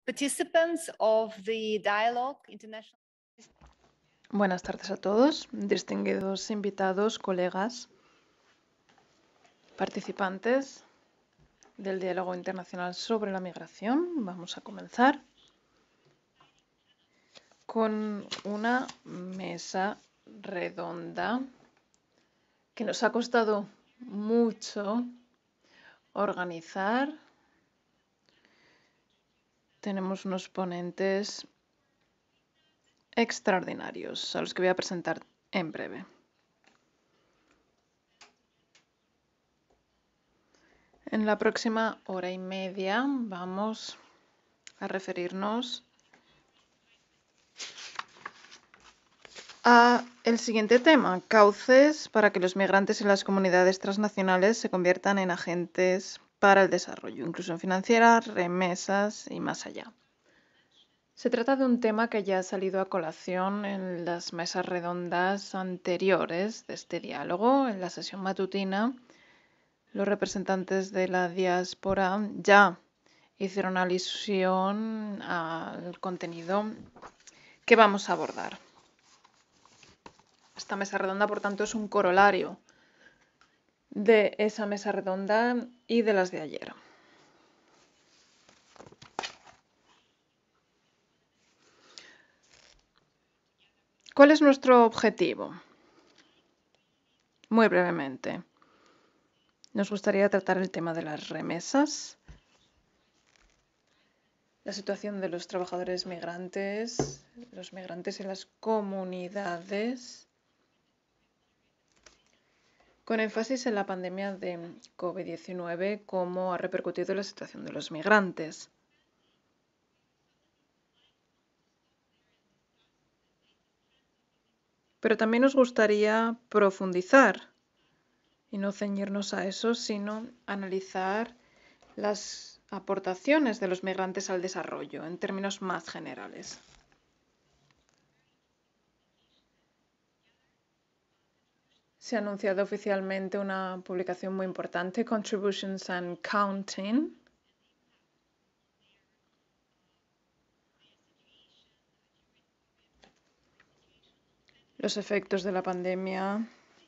Participants of the dialogue international. Buenas tardes a todos, distinguidos invitados, colegas, participantes del diálogo internacional sobre la migración. Vamos a comenzar con una mesa redonda que nos ha costado mucho organizar. Tenemos unos ponentes extraordinarios a los que voy a presentar en breve. En la próxima hora y media vamos a referirnos a el siguiente tema: cauces para que los migrantes y las comunidades transnacionales se conviertan en agentes para el desarrollo, inclusión financiera, remesas y más allá. Se trata de un tema que ya ha salido a colación en las mesas redondas anteriores de este diálogo. En la sesión matutina, los representantes de la diáspora ya hicieron alusión al contenido que vamos a abordar. Esta mesa redonda, por tanto, es un corolario de esa mesa redonda y de las de ayer. ¿Cuál es nuestro objetivo? Muy brevemente, nos gustaría tratar el tema de las remesas, la situación de los trabajadores migrantes, los migrantes y las comunidades, con énfasis en la pandemia de COVID-19, cómo ha repercutido la situación de los migrantes. Pero también nos gustaría profundizar y no ceñirnos a eso, sino analizar las aportaciones de los migrantes al desarrollo en términos más generales. Se ha anunciado oficialmente una publicación muy importante, Contributions and Counting, los efectos de la pandemia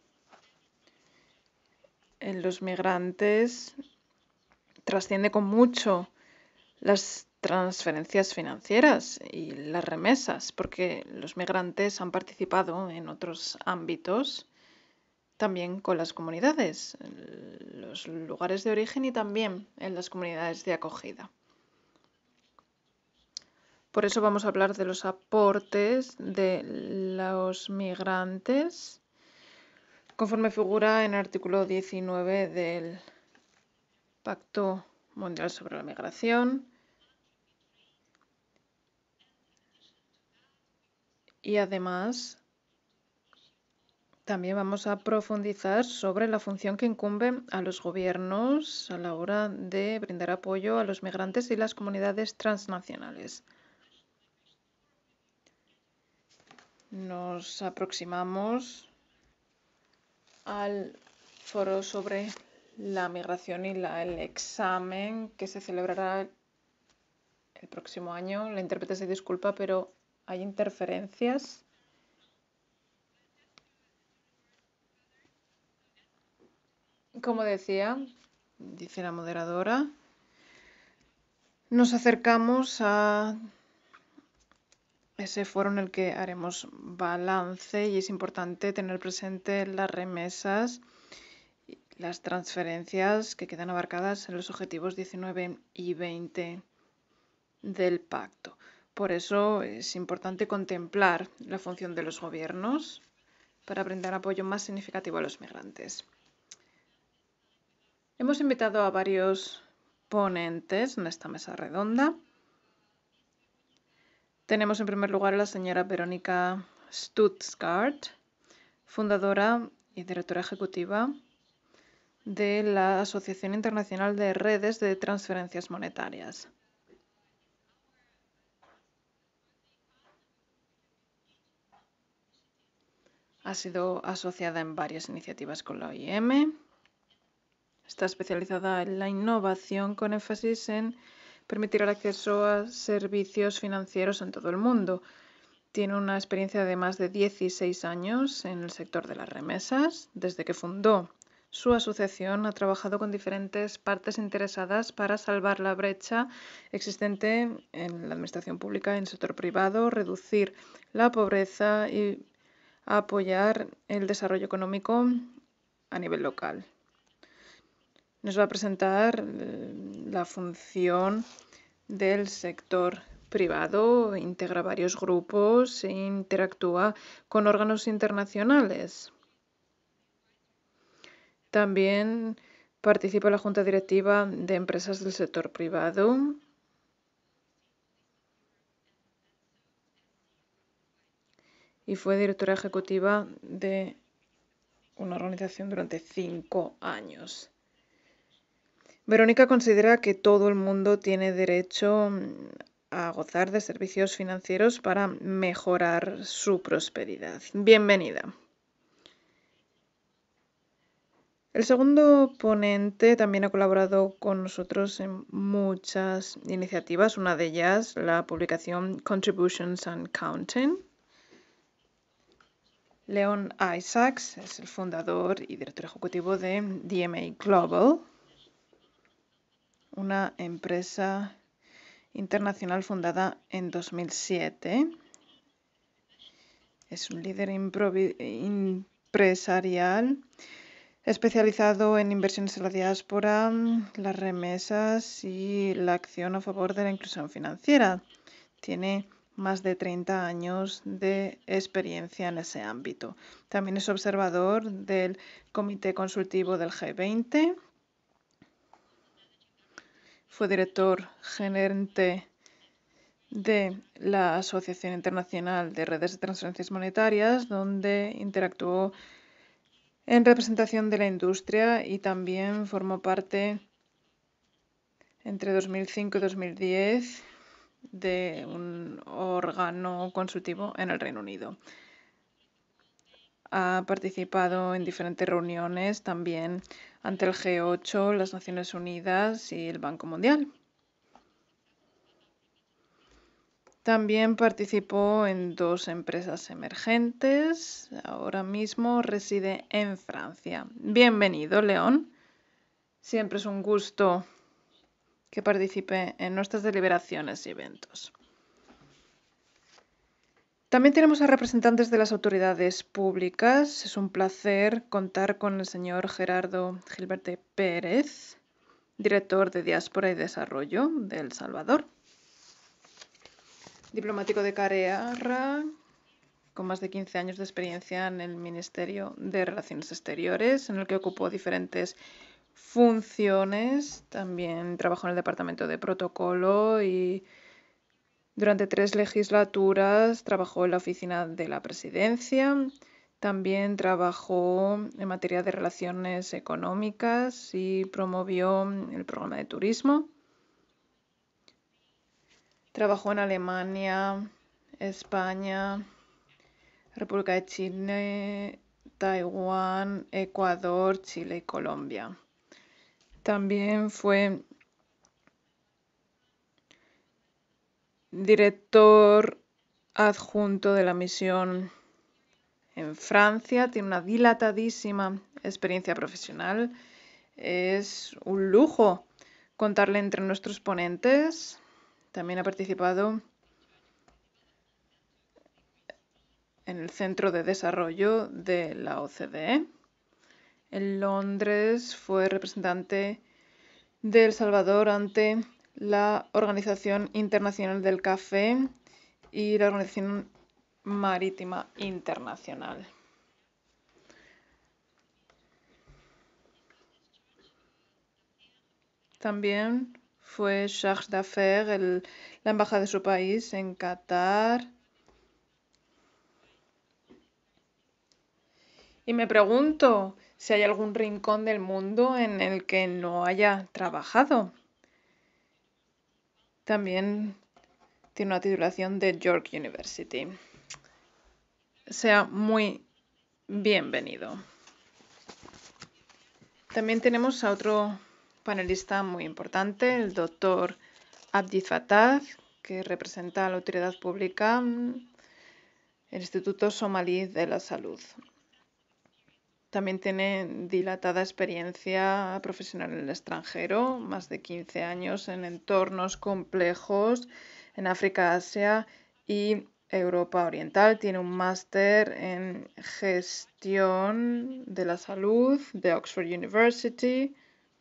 en los migrantes trasciende con mucho las transferencias financieras y las remesas, porque los migrantes han participado en otros ámbitos, también con las comunidades, en los lugares de origen y también en las comunidades de acogida. Por eso vamos a hablar de los aportes de los migrantes, conforme figura en el artículo 19 del Pacto Mundial sobre la Migración. Y además, también vamos a profundizar sobre la función que incumbe a los gobiernos a la hora de brindar apoyo a los migrantes y las comunidades transnacionales. Nos aproximamos al foro sobre la migración y el examen que se celebrará el próximo año. La intérprete se disculpa, pero hay interferencias. Como decía, dice la moderadora, nos acercamos a ese foro en el que haremos balance y es importante tener presente las remesas y las transferencias que quedan abarcadas en los objetivos 19 y 20 del pacto. Por eso es importante contemplar la función de los gobiernos para brindar apoyo más significativo a los migrantes. Hemos invitado a varios ponentes en esta mesa redonda. Tenemos en primer lugar a la señora Verónica Stutzgart, fundadora y directora ejecutiva de la Asociación Internacional de Redes de Transferencias Monetarias. Ha sido asociada en varias iniciativas con la IOM. Está especializada en la innovación con énfasis en permitirá el acceso a servicios financieros en todo el mundo. Tiene una experiencia de más de 16 años en el sector de las remesas. Desde que fundó su asociación ha trabajado con diferentes partes interesadas para salvar la brecha existente en la administración pública y en el sector privado, reducir la pobreza y apoyar el desarrollo económico a nivel local. Nos va a presentar la función del sector privado, integra varios grupos e interactúa con órganos internacionales. También participa en la junta directiva de empresas del sector privado. Y fue directora ejecutiva de una organización durante 5 años. Verónica considera que todo el mundo tiene derecho a gozar de servicios financieros para mejorar su prosperidad. Bienvenida. El segundo ponente también ha colaborado con nosotros en muchas iniciativas, una de ellas la publicación Contributions and Counting. Leon Isaacs es el fundador y director ejecutivo de DMA Global, una empresa internacional fundada en 2007. Es un líder empresarial especializado en inversiones en la diáspora, las remesas y la acción a favor de la inclusión financiera. Tiene más de 30 años de experiencia en ese ámbito. También es observador del Comité Consultivo del G20. Fue director gerente de la Asociación Internacional de Redes de Transferencias Monetarias, donde interactuó en representación de la industria y también formó parte entre 2005 y 2010 de un órgano consultivo en el Reino Unido. Ha participado en diferentes reuniones también ante el G8, las Naciones Unidas y el Banco Mundial. También participó en 2 empresas emergentes. Ahora mismo reside en Francia. Bienvenido, León. Siempre es un gusto que participe en nuestras deliberaciones y eventos. También tenemos a representantes de las autoridades públicas. Es un placer contar con el señor Gerardo Gilberte Pérez, director de Diáspora y Desarrollo de El Salvador. Diplomático de carrera, con más de 15 años de experiencia en el Ministerio de Relaciones Exteriores, en el que ocupó diferentes funciones. También trabajó en el Departamento de Protocolo y durante 3 legislaturas trabajó en la Oficina de la Presidencia. También trabajó en materia de relaciones económicas y promovió el programa de turismo. Trabajó en Alemania, España, República de Chile, Taiwán, Ecuador, Chile y Colombia. También fue director adjunto de la misión en Francia. Tiene una dilatadísima experiencia profesional. Es un lujo contarle entre nuestros ponentes. También ha participado en el Centro de Desarrollo de la OCDE. En Londres fue representante de El Salvador ante la Organización Internacional del Café y la Organización Marítima Internacional. También fue chargé d'affaires en la embajada de su país en Qatar. Y me pregunto si hay algún rincón del mundo en el que no haya trabajado. También tiene una titulación de York University. Sea muy bienvenido. También tenemos a otro panelista muy importante, el doctor Abdi Fattah, que representa a la autoridad pública, el Instituto Somalí de la Salud. También tiene dilatada experiencia profesional en el extranjero, más de 15 años en entornos complejos en África, Asia y Europa Oriental. Tiene un máster en gestión de la salud de Oxford University.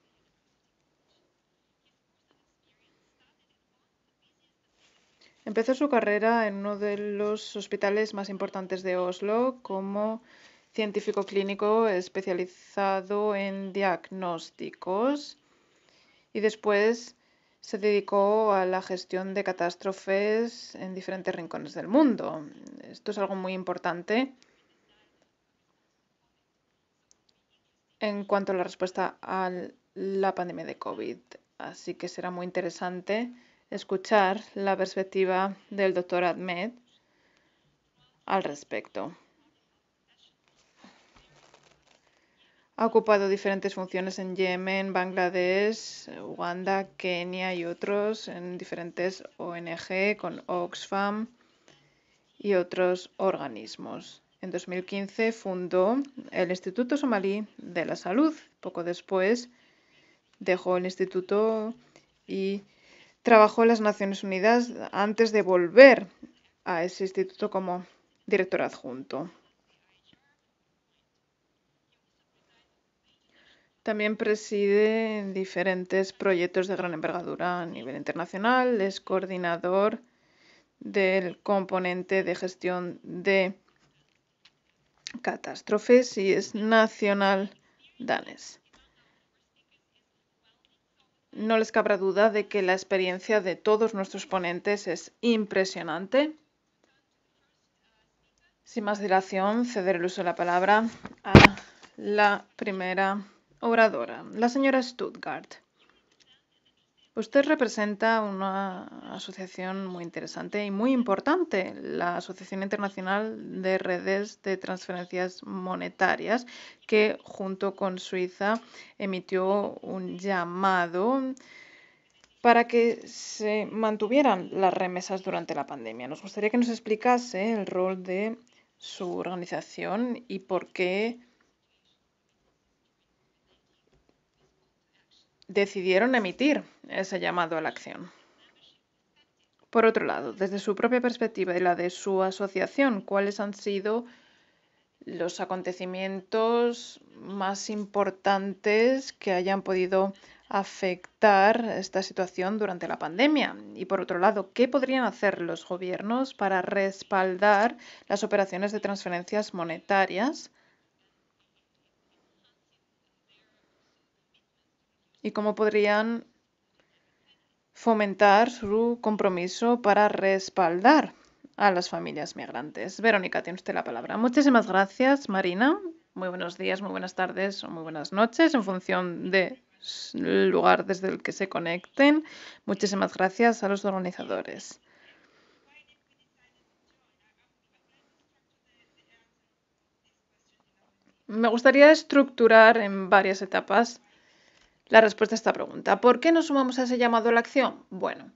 Empezó su carrera en uno de los hospitales más importantes de Oslo como científico clínico especializado en diagnósticos y después se dedicó a la gestión de catástrofes en diferentes rincones del mundo. Esto es algo muy importante en cuanto a la respuesta a la pandemia de COVID. Así que será muy interesante escuchar la perspectiva del doctor Ahmed al respecto. Ha ocupado diferentes funciones en Yemen, Bangladesh, Uganda, Kenia y otros en diferentes ONG con Oxfam y otros organismos. En 2015 fundó el Instituto Somalí de la Salud. Poco después dejó el instituto y trabajó en las Naciones Unidas antes de volver a ese instituto como director adjunto. También preside diferentes proyectos de gran envergadura a nivel internacional. Es coordinador del componente de gestión de catástrofes y es nacional danés. No les cabrá duda de que la experiencia de todos nuestros ponentes es impresionante. Sin más dilación, ceder el uso de la palabra a la primera oradora, la señora Stuttgart. Usted representa una asociación muy interesante y muy importante, la Asociación Internacional de Redes de Transferencias Monetarias, que junto con Suiza emitió un llamado para que se mantuvieran las remesas durante la pandemia. Nos gustaría que nos explicase el rol de su organización y por qué decidieron emitir ese llamado a la acción. Por otro lado, desde su propia perspectiva y la de su asociación, ¿cuáles han sido los acontecimientos más importantes que hayan podido afectar esta situación durante la pandemia? Y por otro lado, ¿qué podrían hacer los gobiernos para respaldar las operaciones de transferencias monetarias? ¿Y cómo podrían fomentar su compromiso para respaldar a las familias migrantes? Verónica, tiene usted la palabra. Muchísimas gracias, Marina. Muy buenos días, muy buenas tardes o muy buenas noches en función del lugar desde el que se conecten. Muchísimas gracias a los organizadores. Me gustaría estructurar en varias etapas la respuesta a esta pregunta. ¿Por qué nos sumamos a ese llamado a la acción? Bueno,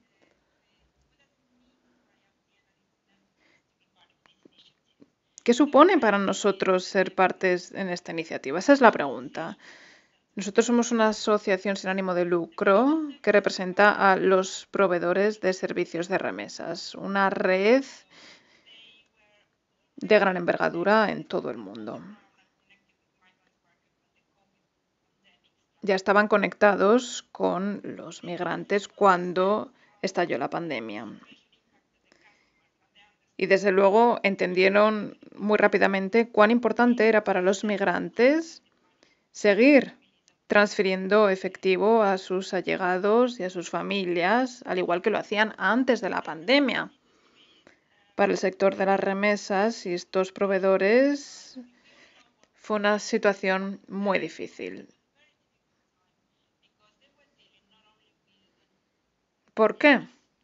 ¿qué supone para nosotros ser partes en esta iniciativa? Esa es la pregunta. Nosotros somos una asociación sin ánimo de lucro que representa a los proveedores de servicios de remesas, una red de gran envergadura en todo el mundo. Ya estaban conectados con los migrantes cuando estalló la pandemia. Y desde luego entendieron muy rápidamente cuán importante era para los migrantes seguir transfiriendo efectivo a sus allegados y a sus familias, al igual que lo hacían antes de la pandemia. Para el sector de las remesas y estos proveedores fue una situación muy difícil. ¿Por qué?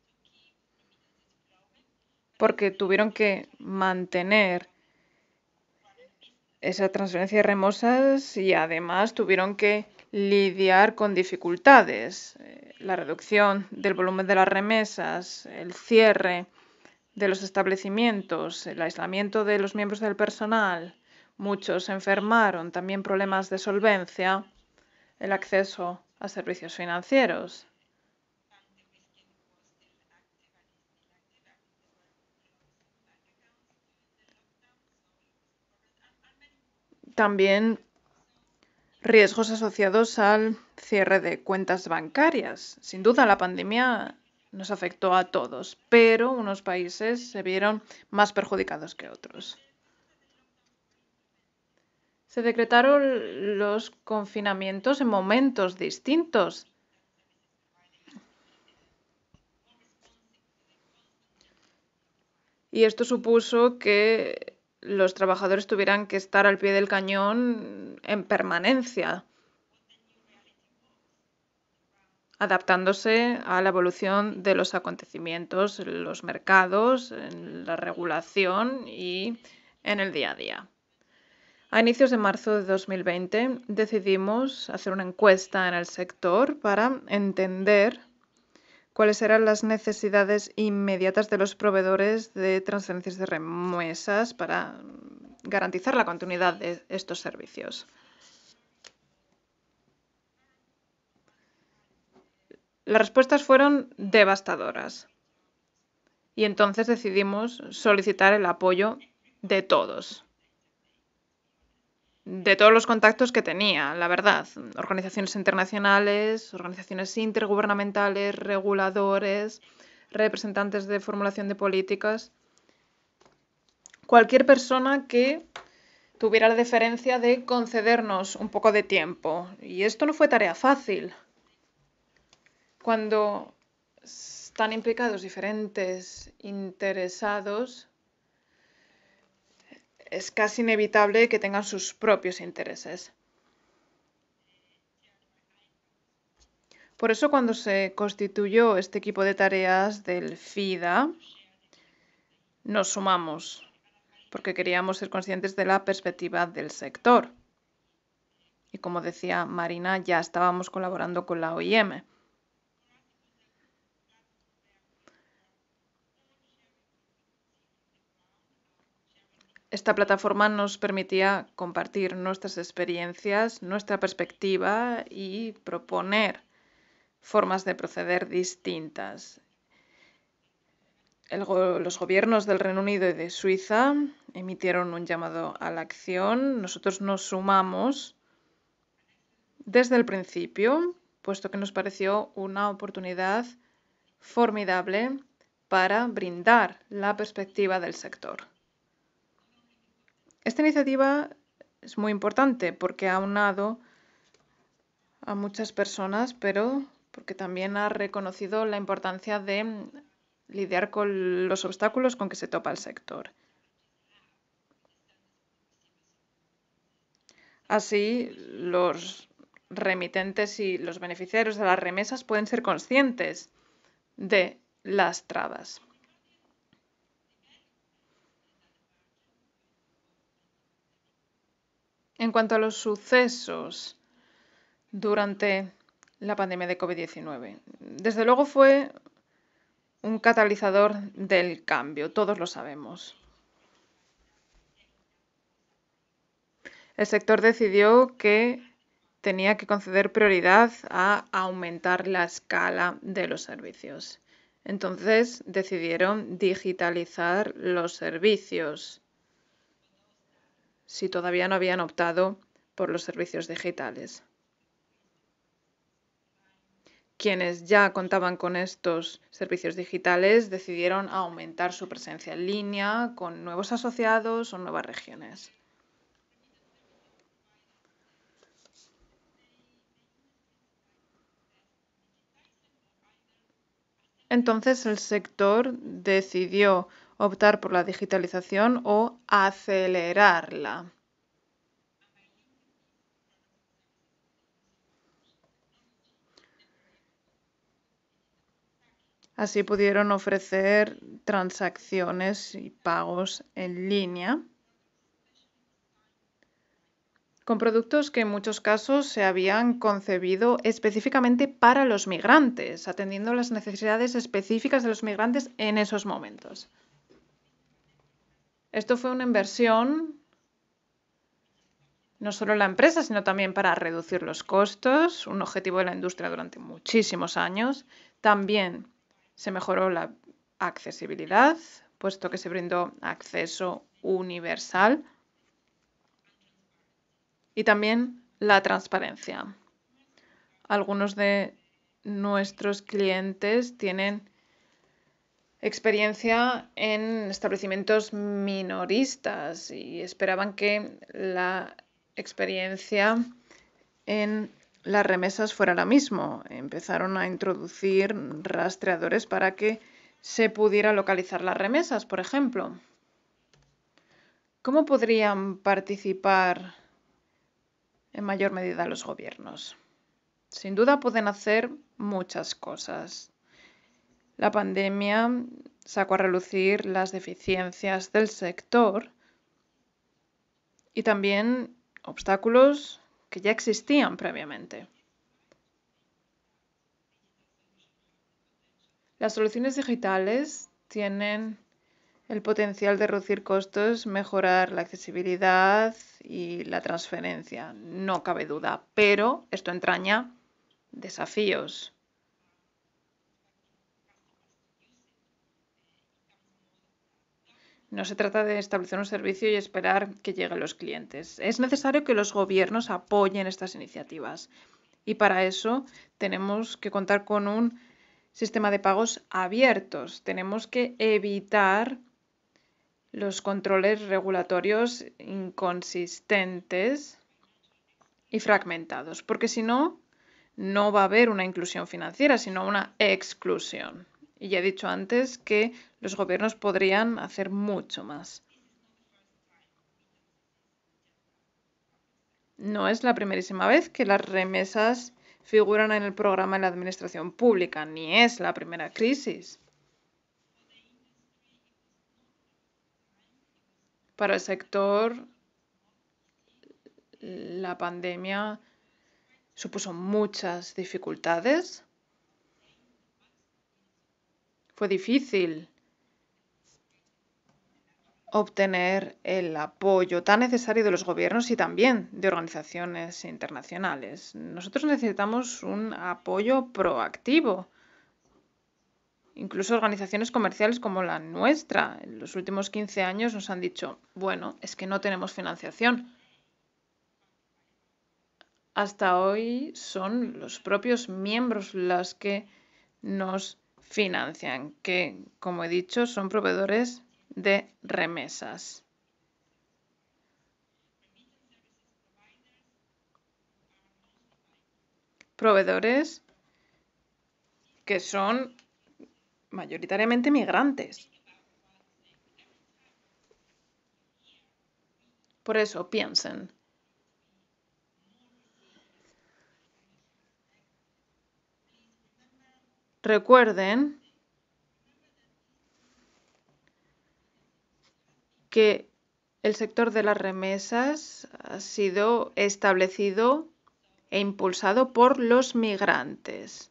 Porque tuvieron que mantener esa transferencia de remesas y además tuvieron que lidiar con dificultades, la reducción del volumen de las remesas, el cierre de los establecimientos, el aislamiento de los miembros del personal, muchos se enfermaron, también problemas de solvencia, el acceso a servicios financieros. También riesgos asociados al cierre de cuentas bancarias. Sin duda, la pandemia nos afectó a todos, pero unos países se vieron más perjudicados que otros. Se decretaron los confinamientos en momentos distintos. Y esto supuso que los trabajadores tuvieran que estar al pie del cañón en permanencia, adaptándose a la evolución de los acontecimientos en los mercados, en la regulación y en el día a día. A inicios de marzo de 2020 decidimos hacer una encuesta en el sector para entender cuáles eran las necesidades inmediatas de los proveedores de transferencias de remesas para garantizar la continuidad de estos servicios. Las respuestas fueron devastadoras y entonces decidimos solicitar el apoyo de todos los contactos que tenía, la verdad, organizaciones internacionales, organizaciones intergubernamentales, reguladores, representantes de formulación de políticas, cualquier persona que tuviera la deferencia de concedernos un poco de tiempo. Y esto no fue tarea fácil. Cuando están implicados diferentes interesados, es casi inevitable que tengan sus propios intereses. Por eso, cuando se constituyó este equipo de tareas del FIDA, nos sumamos, porque queríamos ser conscientes de la perspectiva del sector. Y como decía Marina, ya estábamos colaborando con la IOM. Esta plataforma nos permitía compartir nuestras experiencias, nuestra perspectiva y proponer formas de proceder distintas. Los gobiernos del Reino Unido y de Suiza emitieron un llamado a la acción. Nosotros nos sumamos desde el principio, puesto que nos pareció una oportunidad formidable para brindar la perspectiva del sector. Esta iniciativa es muy importante porque ha aunado a muchas personas, pero porque también ha reconocido la importancia de lidiar con los obstáculos con que se topa el sector. Así, los remitentes y los beneficiarios de las remesas pueden ser conscientes de las trabas. En cuanto a los sucesos durante la pandemia de COVID-19, desde luego fue un catalizador del cambio, todos lo sabemos. El sector decidió que tenía que conceder prioridad a aumentar la escala de los servicios. Entonces decidieron digitalizar los servicios, si todavía no habían optado por los servicios digitales. Quienes ya contaban con estos servicios digitales decidieron aumentar su presencia en línea con nuevos asociados o nuevas regiones. Entonces el sector decidió optar por la digitalización o acelerarla. Así pudieron ofrecer transacciones y pagos en línea, con productos que en muchos casos se habían concebido específicamente para los migrantes, atendiendo las necesidades específicas de los migrantes en esos momentos. Esto fue una inversión no solo en la empresa, sino también para reducir los costos, un objetivo de la industria durante muchísimos años. También se mejoró la accesibilidad, puesto que se brindó acceso universal. Y también la transparencia. Algunos de nuestros clientes tienen experiencia en establecimientos minoristas y esperaban que la experiencia en las remesas fuera la misma. Empezaron a introducir rastreadores para que se pudiera localizar las remesas, por ejemplo. ¿Cómo podrían participar en mayor medida los gobiernos? Sin duda pueden hacer muchas cosas. La pandemia sacó a relucir las deficiencias del sector y también obstáculos que ya existían previamente. Las soluciones digitales tienen el potencial de reducir costos, mejorar la accesibilidad y la transferencia, no cabe duda, pero esto entraña desafíos. No se trata de establecer un servicio y esperar que lleguen los clientes. Es necesario que los gobiernos apoyen estas iniciativas y para eso tenemos que contar con un sistema de pagos abiertos. Tenemos que evitar los controles regulatorios inconsistentes y fragmentados, porque si no, no va a haber una inclusión financiera, sino una exclusión. Y ya he dicho antes que los gobiernos podrían hacer mucho más. No es la primerísima vez que las remesas figuran en el programa de la administración pública, ni es la primera crisis. Para el sector, la pandemia supuso muchas dificultades. Fue difícil obtener el apoyo tan necesario de los gobiernos y también de organizaciones internacionales. Nosotros necesitamos un apoyo proactivo. Incluso organizaciones comerciales como la nuestra, en los últimos 15 años nos han dicho, bueno, es que no tenemos financiación. Hasta hoy son los propios miembros los que nos financian, que, como he dicho, son proveedores de remesas. Proveedores que son mayoritariamente migrantes. Por eso piensen. Recuerden que el sector de las remesas ha sido establecido e impulsado por los migrantes.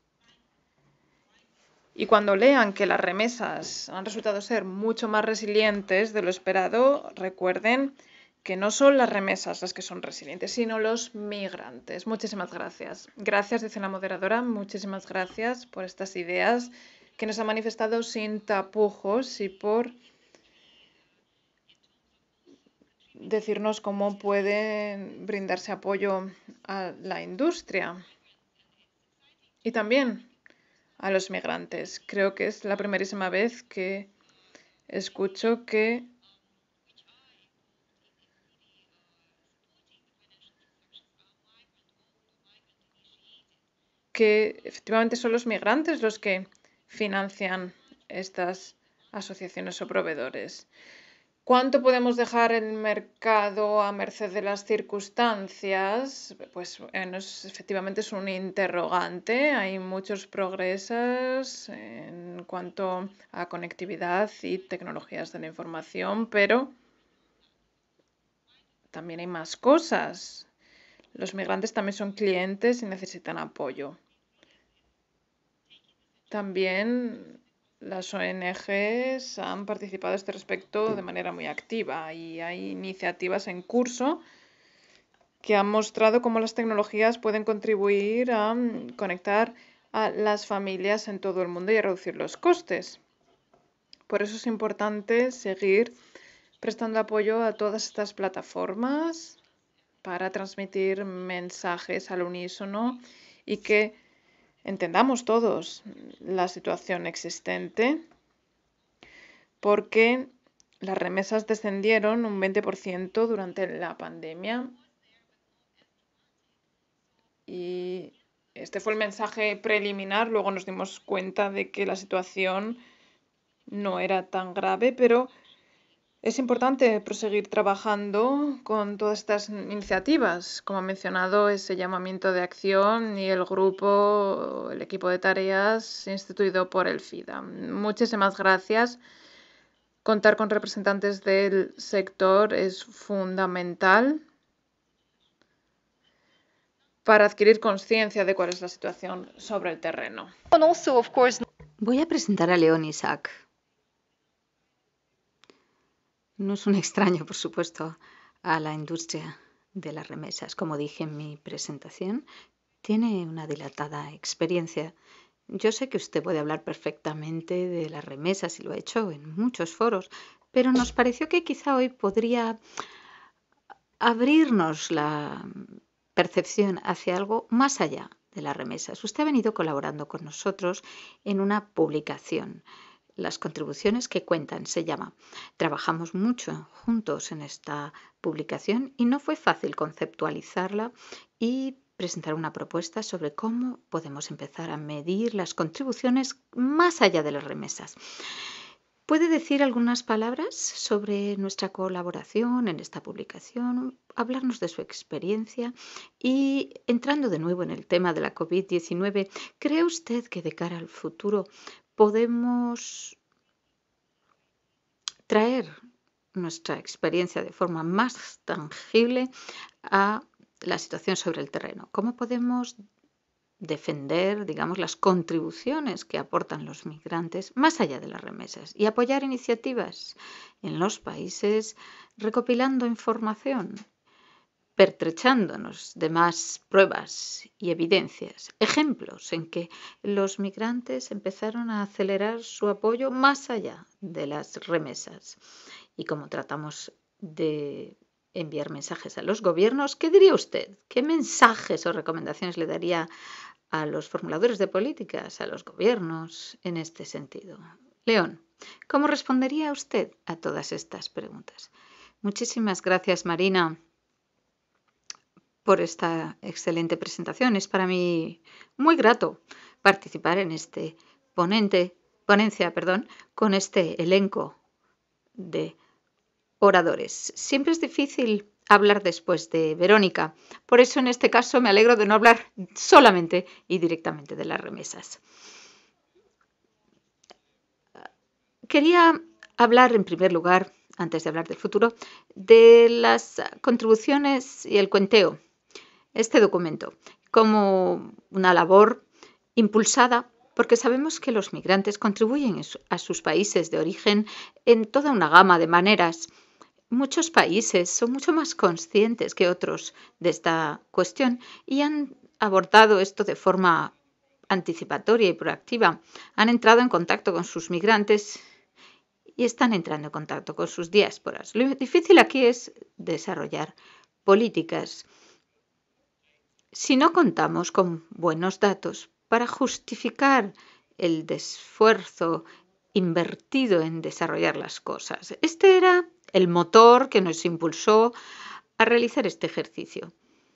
Y cuando lean que las remesas han resultado ser mucho más resilientes de lo esperado, recuerden que no son las remesas las que son resilientes, sino los migrantes. Muchísimas gracias. Gracias, dice la moderadora. Muchísimas gracias por estas ideas que nos ha manifestado sin tapujos y por decirnos cómo puede brindarse apoyo a la industria y también a los migrantes. Creo que es la primerísima vez que escucho que efectivamente son los migrantes los que financian estas asociaciones o proveedores. ¿Cuánto podemos dejar el mercado a merced de las circunstancias? Pues efectivamente es un interrogante. Hay muchos progresos en cuanto a conectividad y tecnologías de la información, pero también hay más cosas. Los migrantes también son clientes y necesitan apoyo. También las ONGs han participado a este respecto de manera muy activa y hay iniciativas en curso que han mostrado cómo las tecnologías pueden contribuir a conectar a las familias en todo el mundo y a reducir los costes. Por eso es importante seguir prestando apoyo a todas estas plataformas para transmitir mensajes al unísono y que entendamos todos la situación existente, porque las remesas descendieron un 20% durante la pandemia y este fue el mensaje preliminar. Luego nos dimos cuenta de que la situación no era tan grave, pero es importante proseguir trabajando con todas estas iniciativas, como ha mencionado, ese llamamiento de acción y el equipo de tareas instituido por el FIDA. Muchísimas gracias. Contar con representantes del sector es fundamental para adquirir conciencia de cuál es la situación sobre el terreno. Voy a presentar a León Isaac. No es un extraño, por supuesto, a la industria de las remesas. Como dije en mi presentación, tiene una dilatada experiencia. Yo sé que usted puede hablar perfectamente de las remesas y lo ha hecho en muchos foros, pero nos pareció que quizá hoy podría abrirnos la percepción hacia algo más allá de las remesas. Usted ha venido colaborando con nosotros en una publicación. Las contribuciones que cuentan se llama. Trabajamos mucho juntos en esta publicación y no fue fácil conceptualizarla y presentar una propuesta sobre cómo podemos empezar a medir las contribuciones más allá de las remesas. ¿Puede decir algunas palabras sobre nuestra colaboración en esta publicación? Hablarnos de su experiencia y entrando de nuevo en el tema de la COVID-19, ¿cree usted que de cara al futuro podemos traer nuestra experiencia de forma más tangible a la situación sobre el terreno? ¿Cómo podemos defender, digamos, las contribuciones que aportan los migrantes más allá de las remesas y apoyar iniciativas en los países recopilando información, pertrechándonos de más pruebas y evidencias, ejemplos en que los migrantes empezaron a acelerar su apoyo más allá de las remesas? Y como tratamos de enviar mensajes a los gobiernos, ¿qué diría usted? ¿Qué mensajes o recomendaciones le daría a los formuladores de políticas, a los gobiernos en este sentido? León, ¿cómo respondería usted a todas estas preguntas? Muchísimas gracias, Marina, por esta excelente presentación. Es para mí muy grato participar en este ponencia, con este elenco de oradores. Siempre es difícil hablar después de Verónica. Por eso en este caso me alegro de no hablar solamente y directamente de las remesas. Quería hablar en primer lugar, antes de hablar del futuro, de las contribuciones y el cuenteo. Este documento como una labor impulsada porque sabemos que los migrantes contribuyen a sus países de origen en toda una gama de maneras. Muchos países son mucho más conscientes que otros de esta cuestión y han abordado esto de forma anticipatoria y proactiva. Han entrado en contacto con sus migrantes y están entrando en contacto con sus diásporas. Lo difícil aquí es desarrollar políticas. Si no contamos con buenos datos para justificar el esfuerzo invertido en desarrollar las cosas. Este era el motor que nos impulsó a realizar este ejercicio.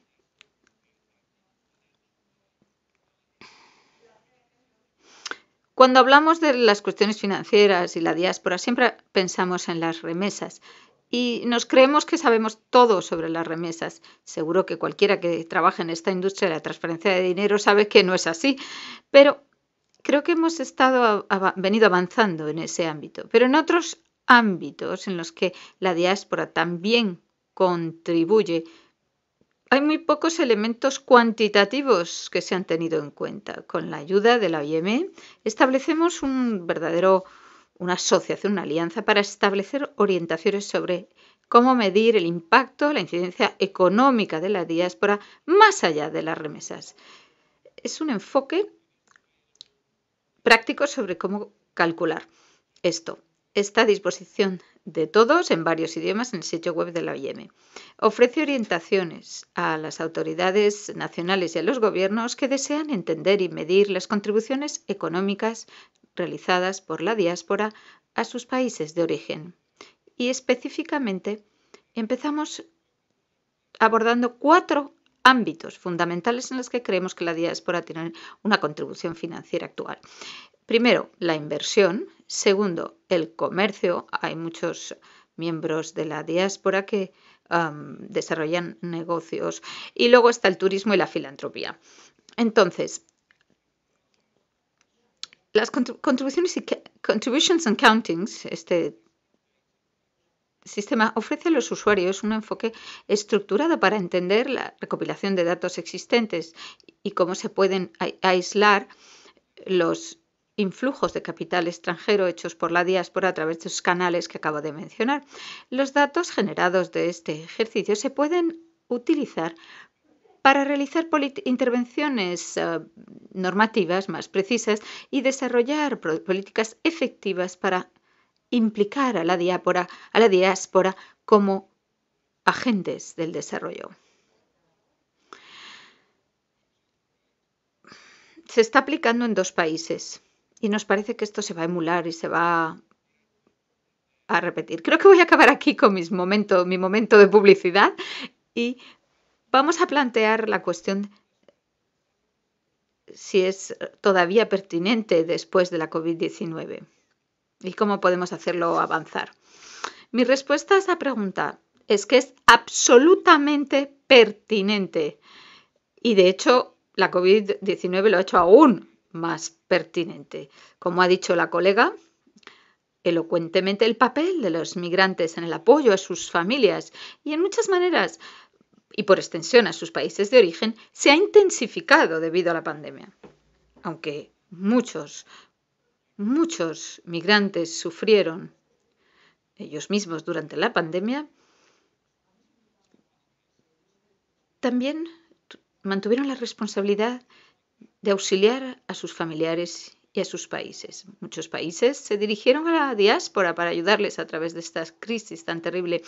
Cuando hablamos de las cuestiones financieras y la diáspora, siempre pensamos en las remesas y nos creemos que sabemos todo sobre las remesas. Seguro que cualquiera que trabaje en esta industria de la transferencia de dinero sabe que no es así, pero creo que hemos venido avanzando en ese ámbito. Pero en otros ámbitos en los que la diáspora también contribuye, hay muy pocos elementos cuantitativos que se han tenido en cuenta. Con la ayuda de la IOM establecemos una asociación, una alianza para establecer orientaciones sobre cómo medir el impacto, la incidencia económica de la diáspora más allá de las remesas. Es un enfoque práctico sobre cómo calcular esto. Está a disposición de todos en varios idiomas en el sitio web de la IOM. Ofrece orientaciones a las autoridades nacionales y a los gobiernos que desean entender y medir las contribuciones económicas realizadas por la diáspora a sus países de origen. Y específicamente empezamos abordando 4 ámbitos fundamentales en los que creemos que la diáspora tiene una contribución financiera actual. Primero, la inversión. Segundo, el comercio. Hay muchos miembros de la diáspora que desarrollan negocios. Y luego está el turismo y la filantropía. Entonces, las contributions and countings, este sistema ofrece a los usuarios un enfoque estructurado para entender la recopilación de datos existentes y cómo se pueden aislar los influjos de capital extranjero hechos por la diáspora a través de esos canales que acabo de mencionar. Los datos generados de este ejercicio se pueden utilizar para realizar intervenciones normativas más precisas y desarrollar políticas efectivas para implicar a la diáspora como agentes del desarrollo. Se está aplicando en 2 países y nos parece que esto se va a emular y se va a repetir. Creo que voy a acabar aquí con mi momento de publicidad y vamos a plantear la cuestión si es todavía pertinente después de la COVID-19 y cómo podemos hacerlo avanzar. Mi respuesta a esa pregunta es que es absolutamente pertinente y de hecho la COVID-19 lo ha hecho aún más pertinente. Como ha dicho la colega, elocuentemente el papel de los migrantes en el apoyo a sus familias y en muchas maneras, y por extensión a sus países de origen, se ha intensificado debido a la pandemia. Aunque muchos migrantes sufrieron ellos mismos durante la pandemia, también mantuvieron la responsabilidad de auxiliar a sus familiares y a sus países. Muchos países se dirigieron a la diáspora para ayudarles a través de esta crisis tan terrible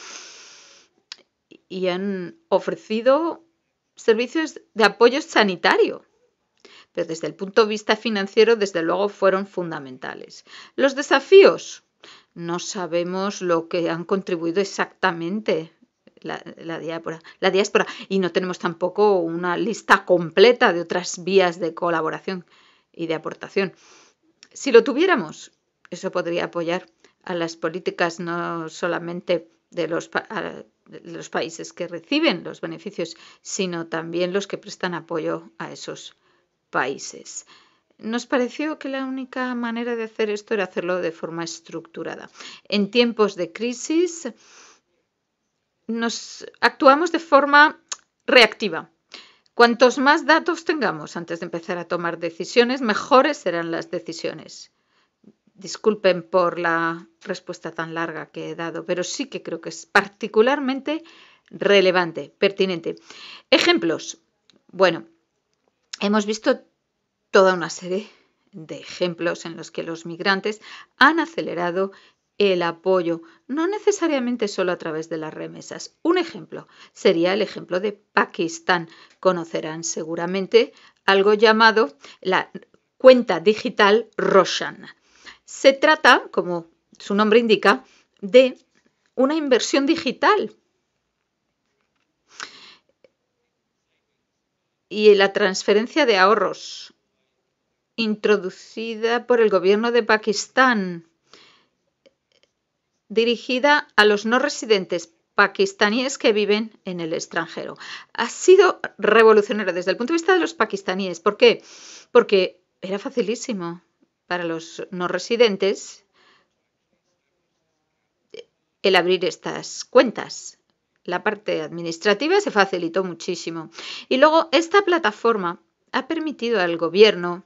y han ofrecido servicios de apoyo sanitario. Pero desde el punto de vista financiero, desde luego, fueron fundamentales. Los desafíos, no sabemos lo que han contribuido exactamente la diáspora y no tenemos tampoco una lista completa de otras vías de colaboración y de aportación. Si lo tuviéramos, eso podría apoyar a las políticas no solamente de los países que reciben los beneficios, sino también los que prestan apoyo a esos países. Nos pareció que la única manera de hacer esto era hacerlo de forma estructurada. En tiempos de crisis, actuamos de forma reactiva. Cuantos más datos tengamos antes de empezar a tomar decisiones, mejores serán las decisiones. Disculpen por la respuesta tan larga que he dado, pero sí que creo que es particularmente relevante, pertinente. Ejemplos. Bueno, hemos visto toda una serie de ejemplos en los que los migrantes han acelerado el apoyo, no necesariamente solo a través de las remesas. Un ejemplo sería el ejemplo de Pakistán. Conocerán seguramente algo llamado la cuenta digital Roshan. Se trata, como su nombre indica, de una inversión digital. Y la transferencia de ahorros introducida por el gobierno de Pakistán, dirigida a los no residentes pakistaníes que viven en el extranjero. Ha sido revolucionario desde el punto de vista de los pakistaníes. ¿Por qué? Porque era facilísimo para los no residentes el abrir estas cuentas. la parte administrativa se facilitó muchísimo. Y luego esta plataforma ha permitido al gobierno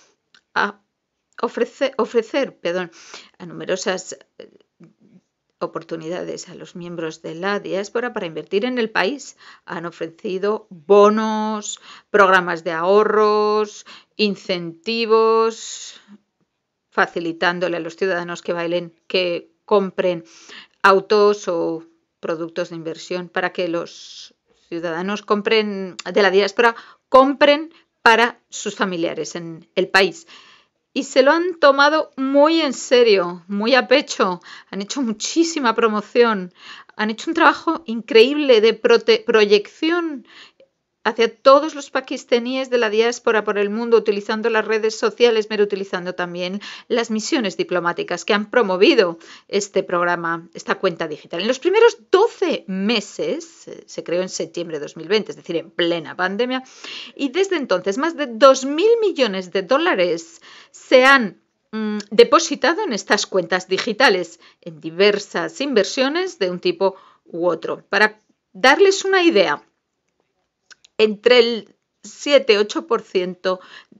ofrecer a numerosas oportunidades a los miembros de la diáspora para invertir en el país. Han ofrecido bonos, programas de ahorros, incentivos, facilitándole a los ciudadanos que compren autos o productos de inversión para que los ciudadanos de la diáspora compren para sus familiares en el país. Y se lo han tomado muy en serio, muy a pecho. Han hecho muchísima promoción. Han hecho un trabajo increíble de proyección hacia todos los pakistaníes de la diáspora por el mundo, utilizando las redes sociales, pero utilizando también las misiones diplomáticas que han promovido este programa, esta cuenta digital. En los primeros 12 meses, se creó en septiembre de 2020, es decir, en plena pandemia, y desde entonces más de 2.000 millones de dólares se han depositado en estas cuentas digitales, en diversas inversiones de un tipo u otro. Para darles una idea, entre el 7-8%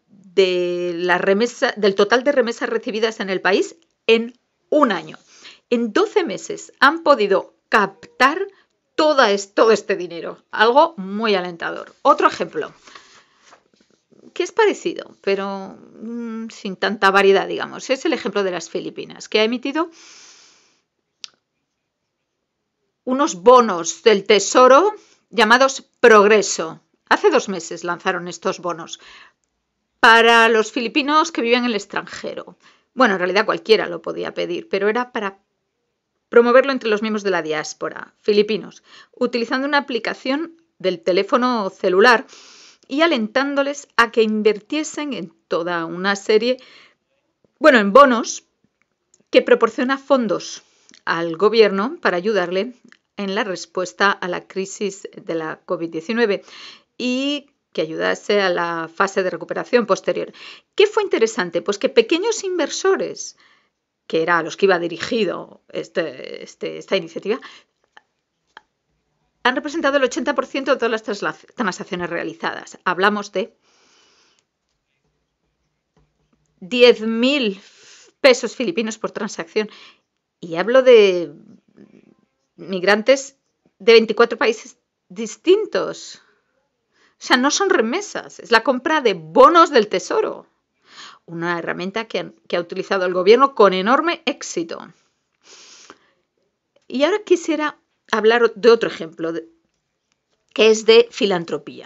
del total de remesas recibidas en el país en un año. En 12 meses han podido captar todo este dinero, algo muy alentador. Otro ejemplo, que es parecido, pero sin tanta variedad, digamos, es el ejemplo de las Filipinas, que ha emitido unos bonos del Tesoro llamados Progreso. Hace 2 meses lanzaron estos bonos para los filipinos que viven en el extranjero. Bueno, en realidad cualquiera lo podía pedir, pero era para promoverlo entre los miembros de la diáspora filipinos, utilizando una aplicación del teléfono celular y alentándoles a que invirtiesen en toda una serie, en bonos que proporciona fondos al gobierno para ayudarle en la respuesta a la crisis de la COVID-19 y que ayudase a la fase de recuperación posterior. ¿Qué fue interesante? Pues que pequeños inversores, que era a los que iba dirigido esta iniciativa, han representado el 80% de todas las transacciones realizadas. Hablamos de 10.000 pesos filipinos por transacción. Y hablo de migrantes de 24 países distintos. O sea, no son remesas, es la compra de bonos del Tesoro. Una herramienta que ha utilizado el gobierno con enorme éxito. Y ahora quisiera hablar de otro ejemplo, que es de filantropía.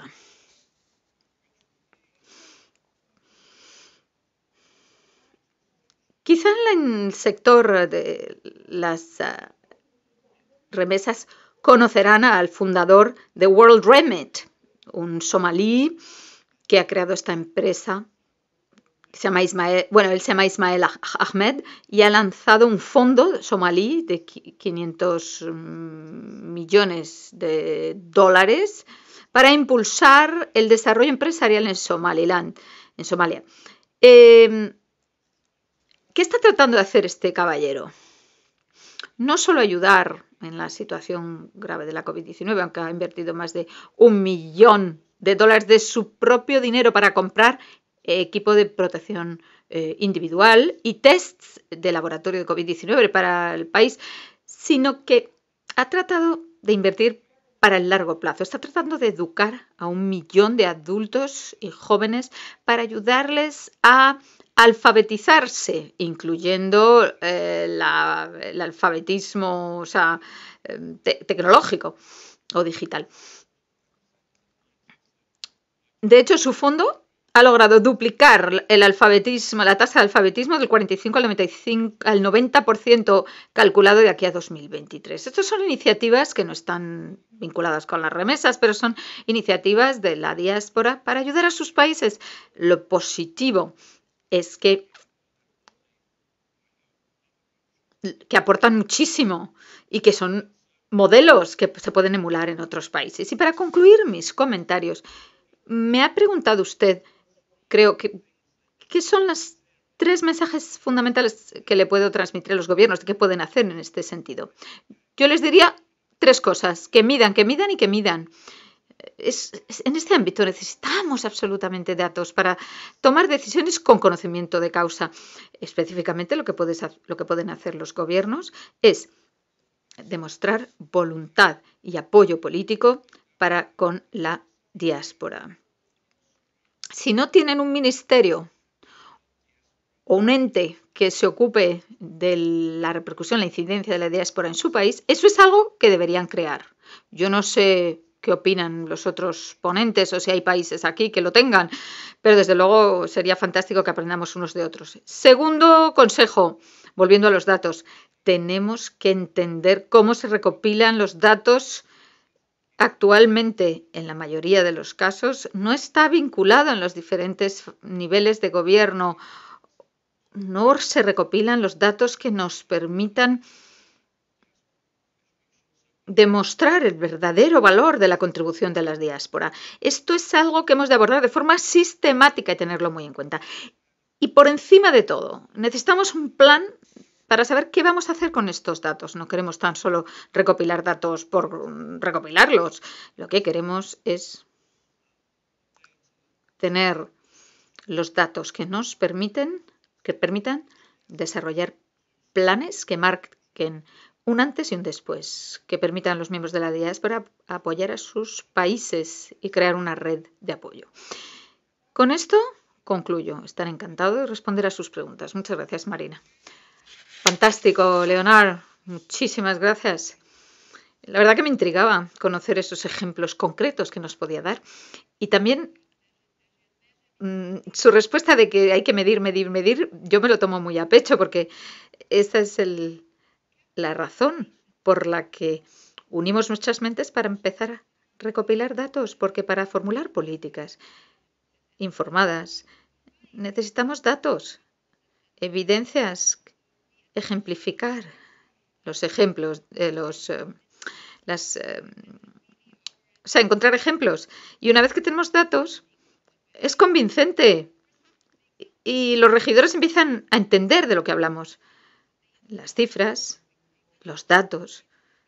Quizá en el sector de las remesas conocerán al fundador de World Remit, un somalí que ha creado esta empresa, que se llama él se llama Ismael Ahmed y ha lanzado un fondo somalí de 500 millones de dólares para impulsar el desarrollo empresarial en Somalia. ¿Qué está tratando de hacer este caballero? No solo ayudar en la situación grave de la COVID-19, aunque ha invertido más de $1 millón de su propio dinero para comprar equipo de protección individual y tests de laboratorio de COVID-19 para el país, sino que ha tratado de invertir para el largo plazo. Está tratando de educar a 1 millón de adultos y jóvenes para ayudarles a alfabetizarse, incluyendo el alfabetismo tecnológico o digital. De hecho, su fondo ha logrado duplicar la tasa de alfabetismo del 45 al 90% calculado de aquí a 2023. Estas son iniciativas que no están vinculadas con las remesas, pero son iniciativas de la diáspora para ayudar a sus países. Lo positivo es que aportan muchísimo y que son modelos que se pueden emular en otros países. Y para concluir mis comentarios, me ha preguntado usted, creo que, ¿qué son los 3 mensajes fundamentales que le puedo transmitir a los gobiernos? ¿Qué pueden hacer en este sentido? Yo les diría tres cosas, que midan y que midan. En este ámbito necesitamos absolutamente datos para tomar decisiones con conocimiento de causa. Específicamente lo que pueden hacer los gobiernos es demostrar voluntad y apoyo político para con la diáspora. Si no tienen un ministerio o un ente que se ocupe de la repercusión, la incidencia de la diáspora en su país, eso es algo que deberían crear. Yo no sé qué opinan los otros ponentes o si hay países aquí que lo tengan, pero desde luego sería fantástico que aprendamos unos de otros. Segundo consejo, volviendo a los datos, tenemos que entender cómo se recopilan los datos. Actualmente, en la mayoría de los casos, no está vinculado en los diferentes niveles de gobierno. No se recopilan los datos que nos permitan demostrar el verdadero valor de la contribución de la diáspora. Esto es algo que hemos de abordar de forma sistemática y tenerlo muy en cuenta. Y por encima de todo, necesitamos un plan para saber qué vamos a hacer con estos datos. No queremos tan solo recopilar datos por recopilarlos. Lo que queremos es tener los datos que nos permitan desarrollar planes que marquen un antes y un después, que permitan a los miembros de la diáspora apoyar a sus países y crear una red de apoyo. Con esto concluyo. Estaré encantado de responder a sus preguntas. Muchas gracias, Marina. Fantástico, Leonard. Muchísimas gracias. La verdad que me intrigaba conocer esos ejemplos concretos que nos podía dar. Y también su respuesta de que hay que medir, yo me lo tomo muy a pecho porque esa es la razón por la que unimos nuestras mentes para empezar a recopilar datos, porque para formular políticas informadas necesitamos datos, evidencias, ejemplificar los ejemplos, encontrar ejemplos. Y una vez que tenemos datos, es convincente y los regidores empiezan a entender de lo que hablamos. Las cifras, los datos,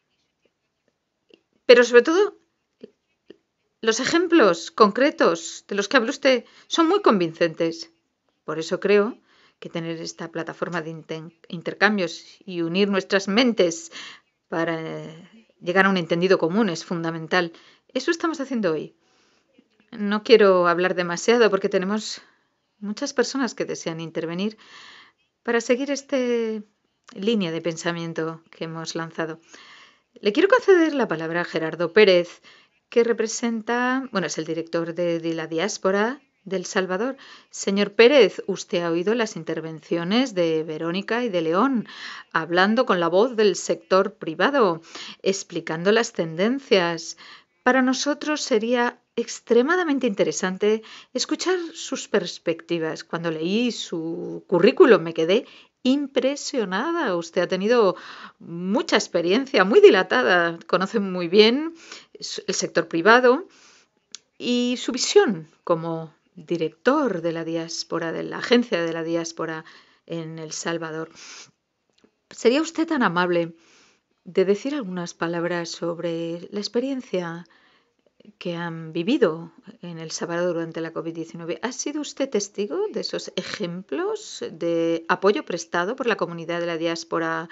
pero sobre todo los ejemplos concretos de los que habla usted son muy convincentes. Por eso creo que tener esta plataforma de intercambios y unir nuestras mentes para llegar a un entendido común es fundamental. Eso estamos haciendo hoy. No quiero hablar demasiado porque tenemos muchas personas que desean intervenir para seguir esta línea de pensamiento que hemos lanzado. Le quiero conceder la palabra a Gerardo Pérez, que representa, es el director de la diáspora de El Salvador. Señor Pérez, usted ha oído las intervenciones de Verónica y de León, hablando con la voz del sector privado, explicando las tendencias. Para nosotros sería extremadamente interesante escuchar sus perspectivas. Cuando leí su currículum me quedé impresionada. Usted ha tenido mucha experiencia, muy dilatada, conoce muy bien el sector privado y su visión como director de la diáspora, de la agencia de la diáspora en El Salvador. ¿Sería usted tan amable de decir algunas palabras sobre la experiencia que han vivido en El Salvador durante la COVID-19? ¿Ha sido usted testigo de esos ejemplos de apoyo prestado por la comunidad de la diáspora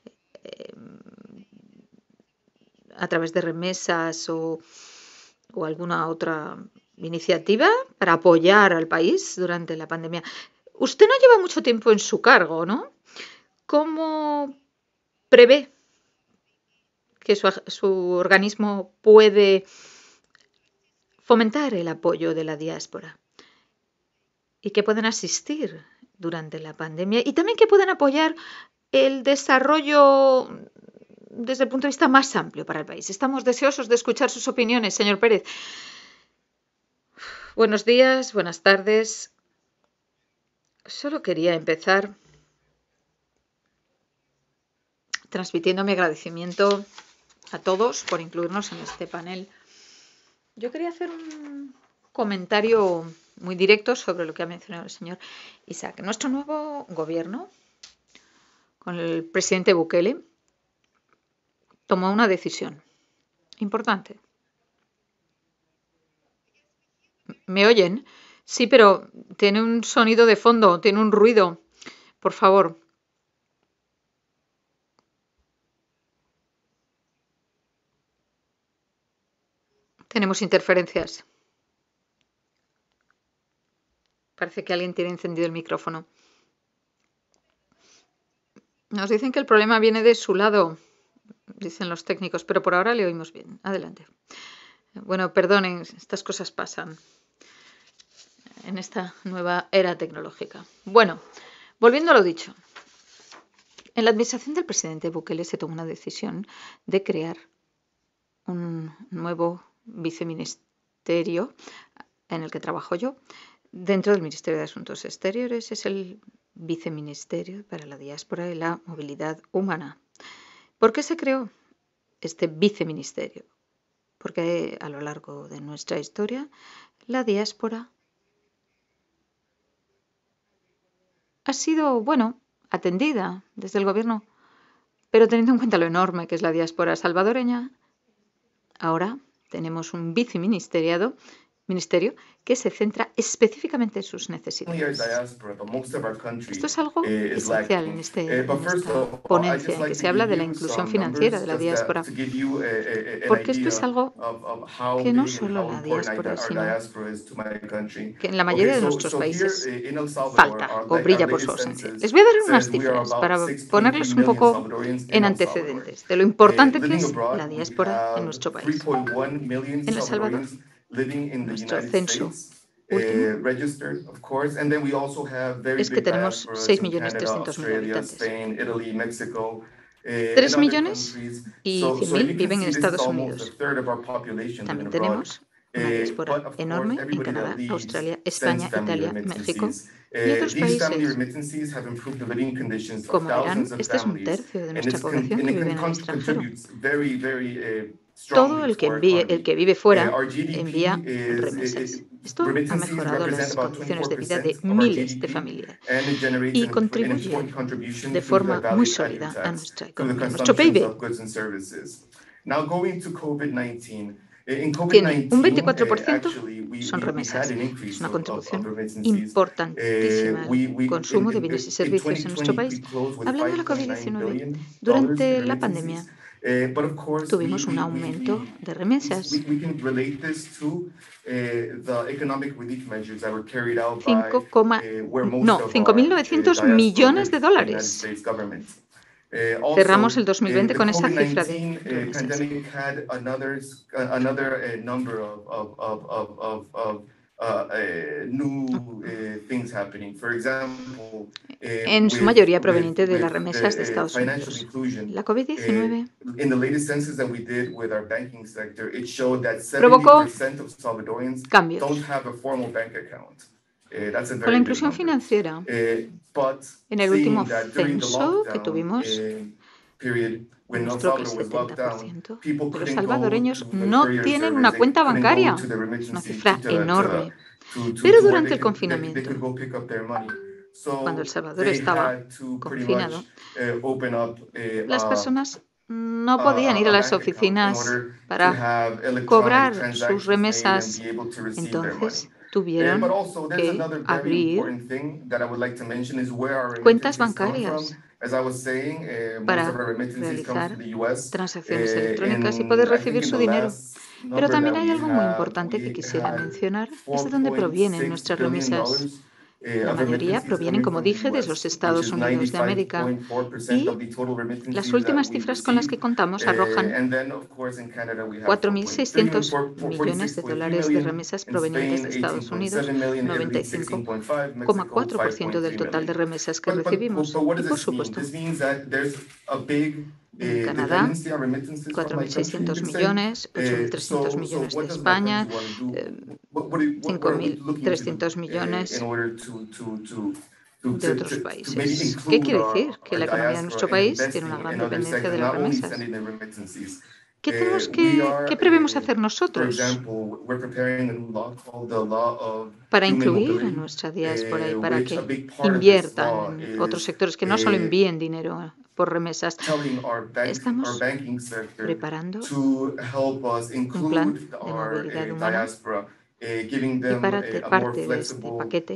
a través de remesas o alguna otra iniciativa para apoyar al país durante la pandemia? Usted no lleva mucho tiempo en su cargo, ¿no? ¿Cómo prevé que su organismo puede fomentar el apoyo de la diáspora y que puedan asistir durante la pandemia y también que puedan apoyar el desarrollo desde el punto de vista más amplio para el país? Estamos deseosos de escuchar sus opiniones, señor Pérez. Buenos días, buenas tardes. Solo quería empezar transmitiendo mi agradecimiento a todos por incluirnos en este panel. Yo quería hacer un comentario muy directo sobre lo que ha mencionado el señor Isaac. Nuestro nuevo gobierno, con el presidente Bukele, tomó una decisión importante. ¿Me oyen? Sí, pero tiene un sonido de fondo, tiene un ruido. Por favor. Tenemos interferencias. Parece que alguien tiene encendido el micrófono. Nos dicen que el problema viene de su lado, dicen los técnicos, pero por ahora le oímos bien. Adelante. Bueno, perdonen, estas cosas pasan en esta nueva era tecnológica. Bueno, volviendo a lo dicho. En la administración del presidente Bukele se tomó una decisión de crear un nuevo viceministerio en el que trabajo yo. Dentro del Ministerio de Asuntos Exteriores es el Viceministerio para la Diáspora y la Movilidad Humana. ¿Por qué se creó este viceministerio? Porque a lo largo de nuestra historia la diáspora ha sido, bueno, atendida desde el gobierno, pero teniendo en cuenta lo enorme que es la diáspora salvadoreña, ahora tenemos un viceministerio que se centra específicamente en sus necesidades. Esto es algo esencial en esta ponencia en que se habla de la inclusión financiera de la diáspora, porque esto es algo que no solo la diáspora, sino que en la mayoría de nuestros países falta o brilla por su ausencia. Les voy a dar unas cifras para ponerles un poco en antecedentes de lo importante que es la diáspora en nuestro país. En El Salvador, nuestro censo último es que tenemos 6.300.000 habitantes. 3.100.000 viven en Estados Unidos. También tenemos una diáspora enorme en Canadá, Australia, España, Italia, México y otros países. Como verán, este es un tercio de nuestra población que vive en el extranjero. Todo el que vive fuera envía remesas. Esto ha mejorado las condiciones de vida de miles de familias y contribuye de forma muy sólida a nuestra economía, a nuestro PIB. Tiene un 24% son remesas. Es una contribución importantísima al consumo de bienes y servicios en nuestro país. Hablando de la COVID-19, durante la pandemia tuvimos un aumento de remesas. 5.900 millones de dólares. Cerramos el 2020 con esa cifra de remesas. En su mayoría proveniente de las remesas de Estados Unidos. La COVID-19 provocó cambios. Con la inclusión financiera, en el último censo que tuvimos, mostró que el 70% de los salvadoreños no tienen una cuenta bancaria. Es una cifra enorme. Pero durante el confinamiento, cuando El Salvador estaba confinado, las personas no podían ir a las oficinas para cobrar sus remesas. Entonces tuvieron que abrir cuentas bancarias para realizar transacciones electrónicas y poder recibir su dinero. Pero también hay algo muy importante que quisiera mencionar, es de dónde provienen nuestras remesas. La mayoría provienen, como dije, de los Estados Unidos de América y las últimas cifras con las que contamos arrojan 4.600 millones de dólares de remesas provenientes de Estados Unidos, 95,4% del total de remesas que recibimos. Y, por supuesto, en Canadá, 4.600 millones, 8.300 millones de España, 5.300 millones de otros países. ¿Qué quiere decir? Que la economía de nuestro país tiene una gran dependencia de las remesas. ¿Qué prevemos hacer nosotros para incluir a nuestra diáspora y para que inviertan en otros sectores, que no solo envíen dinero por remesas. Estamos preparando un plan de movilidad humana y parte de este paquete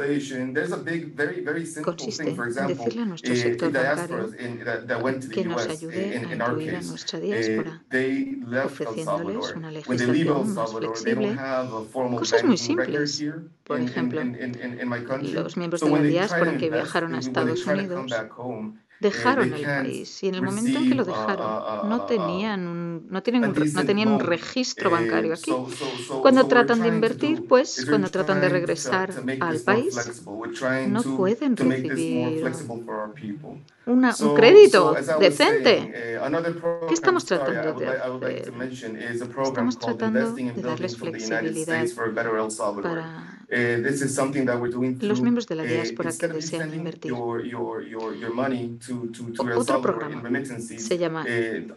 consiste en decirle a nuestro sector bancario que nos ayude a incluir a nuestra diáspora, ofreciéndoles una legislación más flexible, cosas muy simples. Por ejemplo, los miembros de la diáspora que viajaron a Estados Unidos dejaron el país y en el momento en que lo dejaron no tenían un registro bancario aquí. Cuando tratan de invertir, pues cuando tratan de regresar al país, no pueden recibir un crédito decente. ¿Qué estamos tratando de hacer? Estamos tratando de darles flexibilidad para los miembros de la diáspora que desean invertir. Otro programa se llama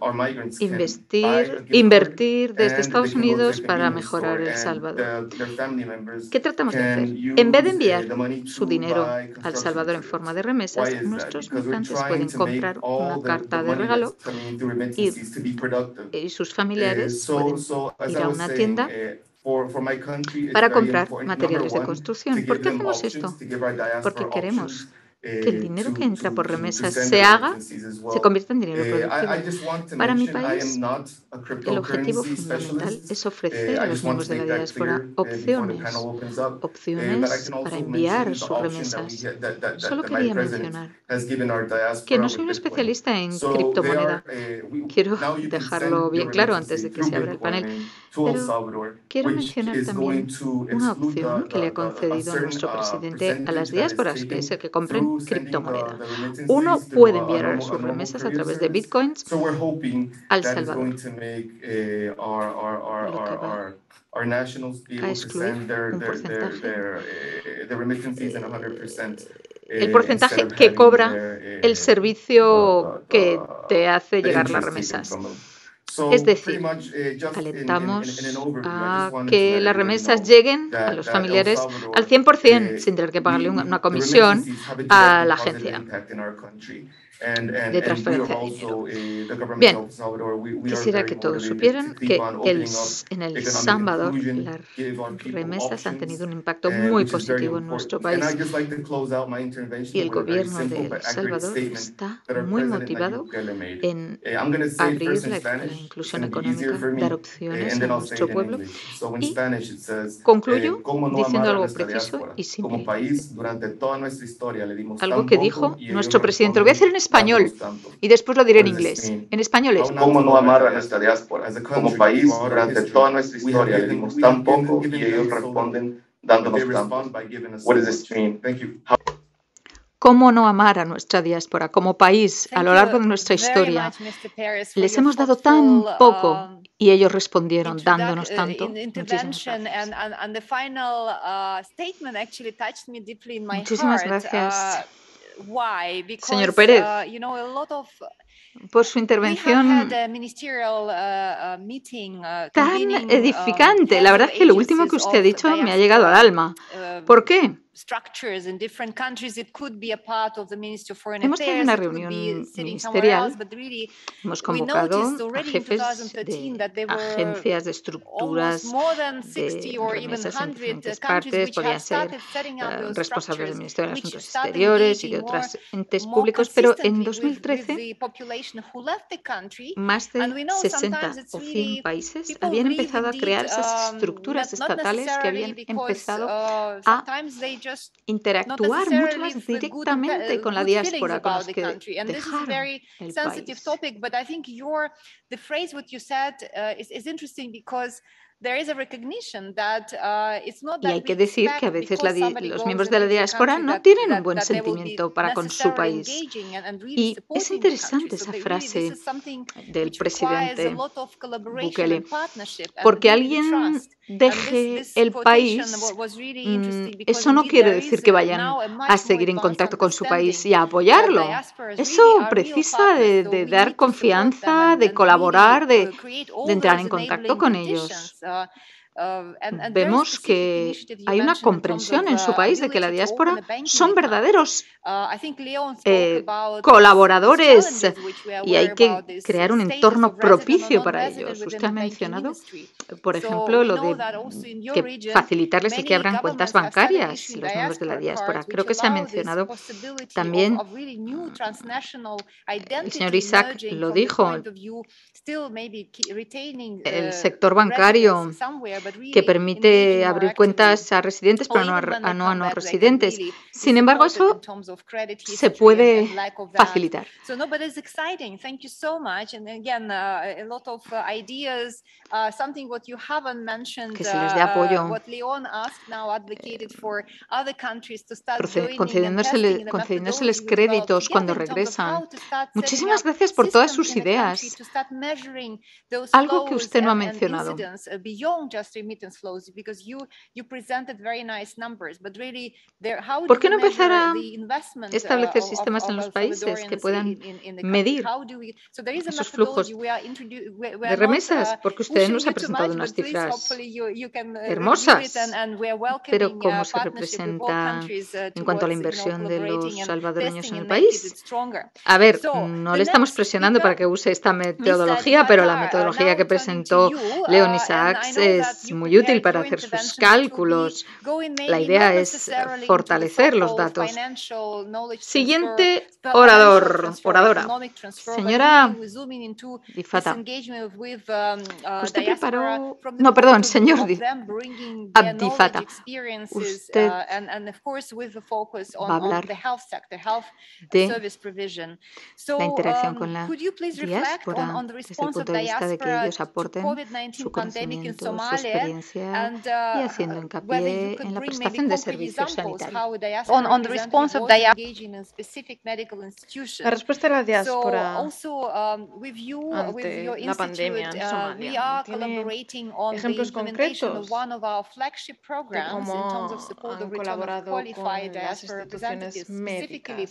Invertir desde Estados Unidos para mejorar El Salvador. ¿Qué tratamos de hacer? En vez de enviar su dinero a El Salvador en forma de remesas, nuestros migrantes pueden comprar una carta de regalo y sus familiares pueden ir a una tienda para comprar materiales de construcción. ¿Por qué hacemos esto? Porque queremos que el dinero que entra por remesas se convierta en dinero productivo. Para mi país, el objetivo fundamental es ofrecer a los miembros de la diáspora opciones para enviar sus remesas. Solo quería mencionar que no soy un especialista en criptomoneda. Quiero dejarlo bien claro antes de que se abra el panel, pero quiero mencionar también una opción que le ha concedido nuestro presidente a las diásporas, que es el que compren criptomoneda. Uno puede enviar sus remesas a través de bitcoins a El Salvador, lo que va a excluir un porcentaje, el porcentaje que cobra el servicio que te hace llegar las remesas. Es decir, alentamos a que las remesas lleguen a los familiares al 100% sin tener que pagarle una comisión a la agencia de transferencia de dinero. Bien, quisiera que todos supieran que en El Salvador las remesas han tenido un impacto muy positivo en nuestro país y el gobierno de El Salvador está muy motivado en abrir la inclusión económica, dar opciones a nuestro pueblo. Y concluyo diciendo algo preciso y simple. Algo que dijo nuestro presidente. Lo voy a hacer en español y después lo diré en inglés. En español es: ¿Cómo no amar a nuestra diáspora? Como país, durante toda nuestra historia le dimos tan poco y ellos responden dándonos tanto. What does this mean? ¿Cómo no amar a nuestra diáspora? Como país, a lo largo de nuestra historia, les hemos dado tan poco y ellos respondieron dándonos tanto. Muchísimas gracias. Muchísimas gracias, señor Pérez, por su intervención tan edificante. La verdad es que lo último que usted ha dicho me ha llegado al alma. ¿Por qué? Hemos tenido una reunión ministerial, hemos convocado a jefes de agencias, de estructuras, de remesas en diferentes partes, podían ser responsables del Ministerio de Asuntos Exteriores y de otros entes públicos, pero en 2013 más de 60 o 100 países habían empezado a crear esas estructuras estatales que habían empezado a interactuar mucho más directamente con la diáspora, con los que dejaron el país. Y hay que decir que a veces los miembros de la diáspora no tienen un buen sentimiento para con su país. Y es interesante esa frase del presidente Bukele, porque alguien deje el país, eso no quiere decir que vayan a seguir en contacto con su país y a apoyarlo. Eso precisa de dar confianza, de colaborar, de entrar en contacto con ellos. vemos que hay una comprensión en su país de que la diáspora son verdaderos colaboradores y hay que crear un entorno propicio para ellos. Usted ha mencionado, por ejemplo, lo de que facilitarles el que abran cuentas bancarias los miembros de la diáspora. Creo que se ha mencionado también, el señor Isaac lo dijo, el sector bancario que permite abrir cuentas a residentes pero no a no residentes. Sin embargo, eso se puede facilitar. Que se les dé apoyo, concediéndoseles créditos cuando regresan. Muchísimas gracias por todas sus ideas. Algo que usted no ha mencionado. ¿Por qué no empezar a establecer sistemas en los países que puedan medir esos flujos de remesas? Porque usted nos ha presentado unas cifras hermosas, pero ¿cómo se representa en cuanto a la inversión de los salvadoreños en el país? A ver, no le estamos presionando para que use esta metodología, pero la metodología que presentó Leon Isaacs es muy útil para hacer sus cálculos. La idea es fortalecer los datos. Siguiente oradora. Señora Difata, usted preparó... No, perdón, señor Abdifata. Usted va a hablar de la interacción con la diáspora desde el punto de vista de que ellos aporten su conocimiento, su experiencia y haciendo hincapié en la prestación de servicios sanitarios. La respuesta de la diáspora ante la pandemia en Somalia tiene ejemplos concretos de cómo han colaborado con las instituciones médicas.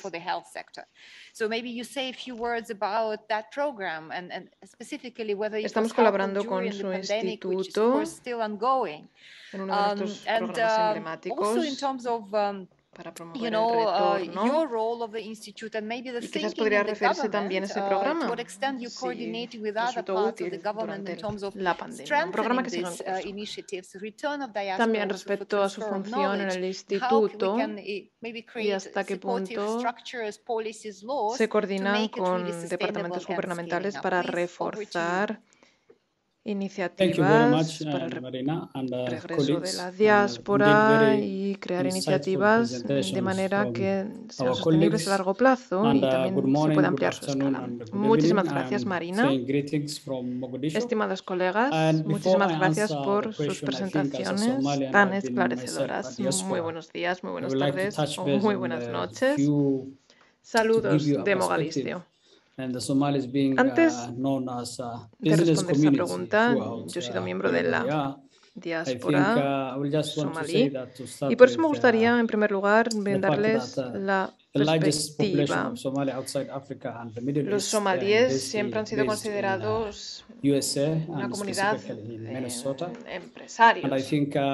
Estamos colaborando con su instituto en uno de nuestros programas emblemáticos para promover el retorno. Y quizás podría referirse también a ese programa, si resultó útil durante la pandemia, un programa que sigue en curso. También respecto a su función en el instituto y hasta qué punto se coordinan con departamentos gubernamentales para reforzar iniciativas para el regreso de la diáspora y crear iniciativas de manera que sean sostenibles a largo plazo y también se pueda ampliar su escala. Muchísimas gracias, Marina. Estimados colegas, muchísimas gracias por sus presentaciones tan esclarecedoras. Muy buenos días, muy buenas tardes o muy buenas noches. Saludos de Mogadiscio. Antes de responder esa pregunta, yo he sido miembro de la diáspora somalí y por eso me gustaría, en primer lugar, brindarles la perspectiva. Los somalíes siempre han sido considerados una comunidad empresarios.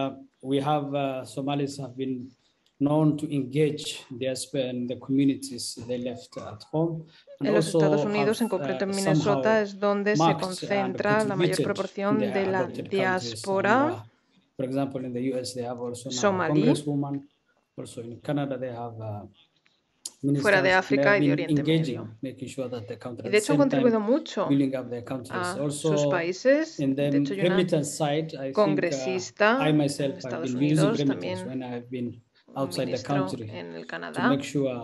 En los Estados Unidos, en concreto en Minnesota, es donde se concentra la mayor proporción de la diáspora somalí. Fuera de África y de Oriente Medio. Y de hecho han contribuido mucho a sus países. De hecho, hay una congresista en Estados Unidos, también un ministro en el Canadá.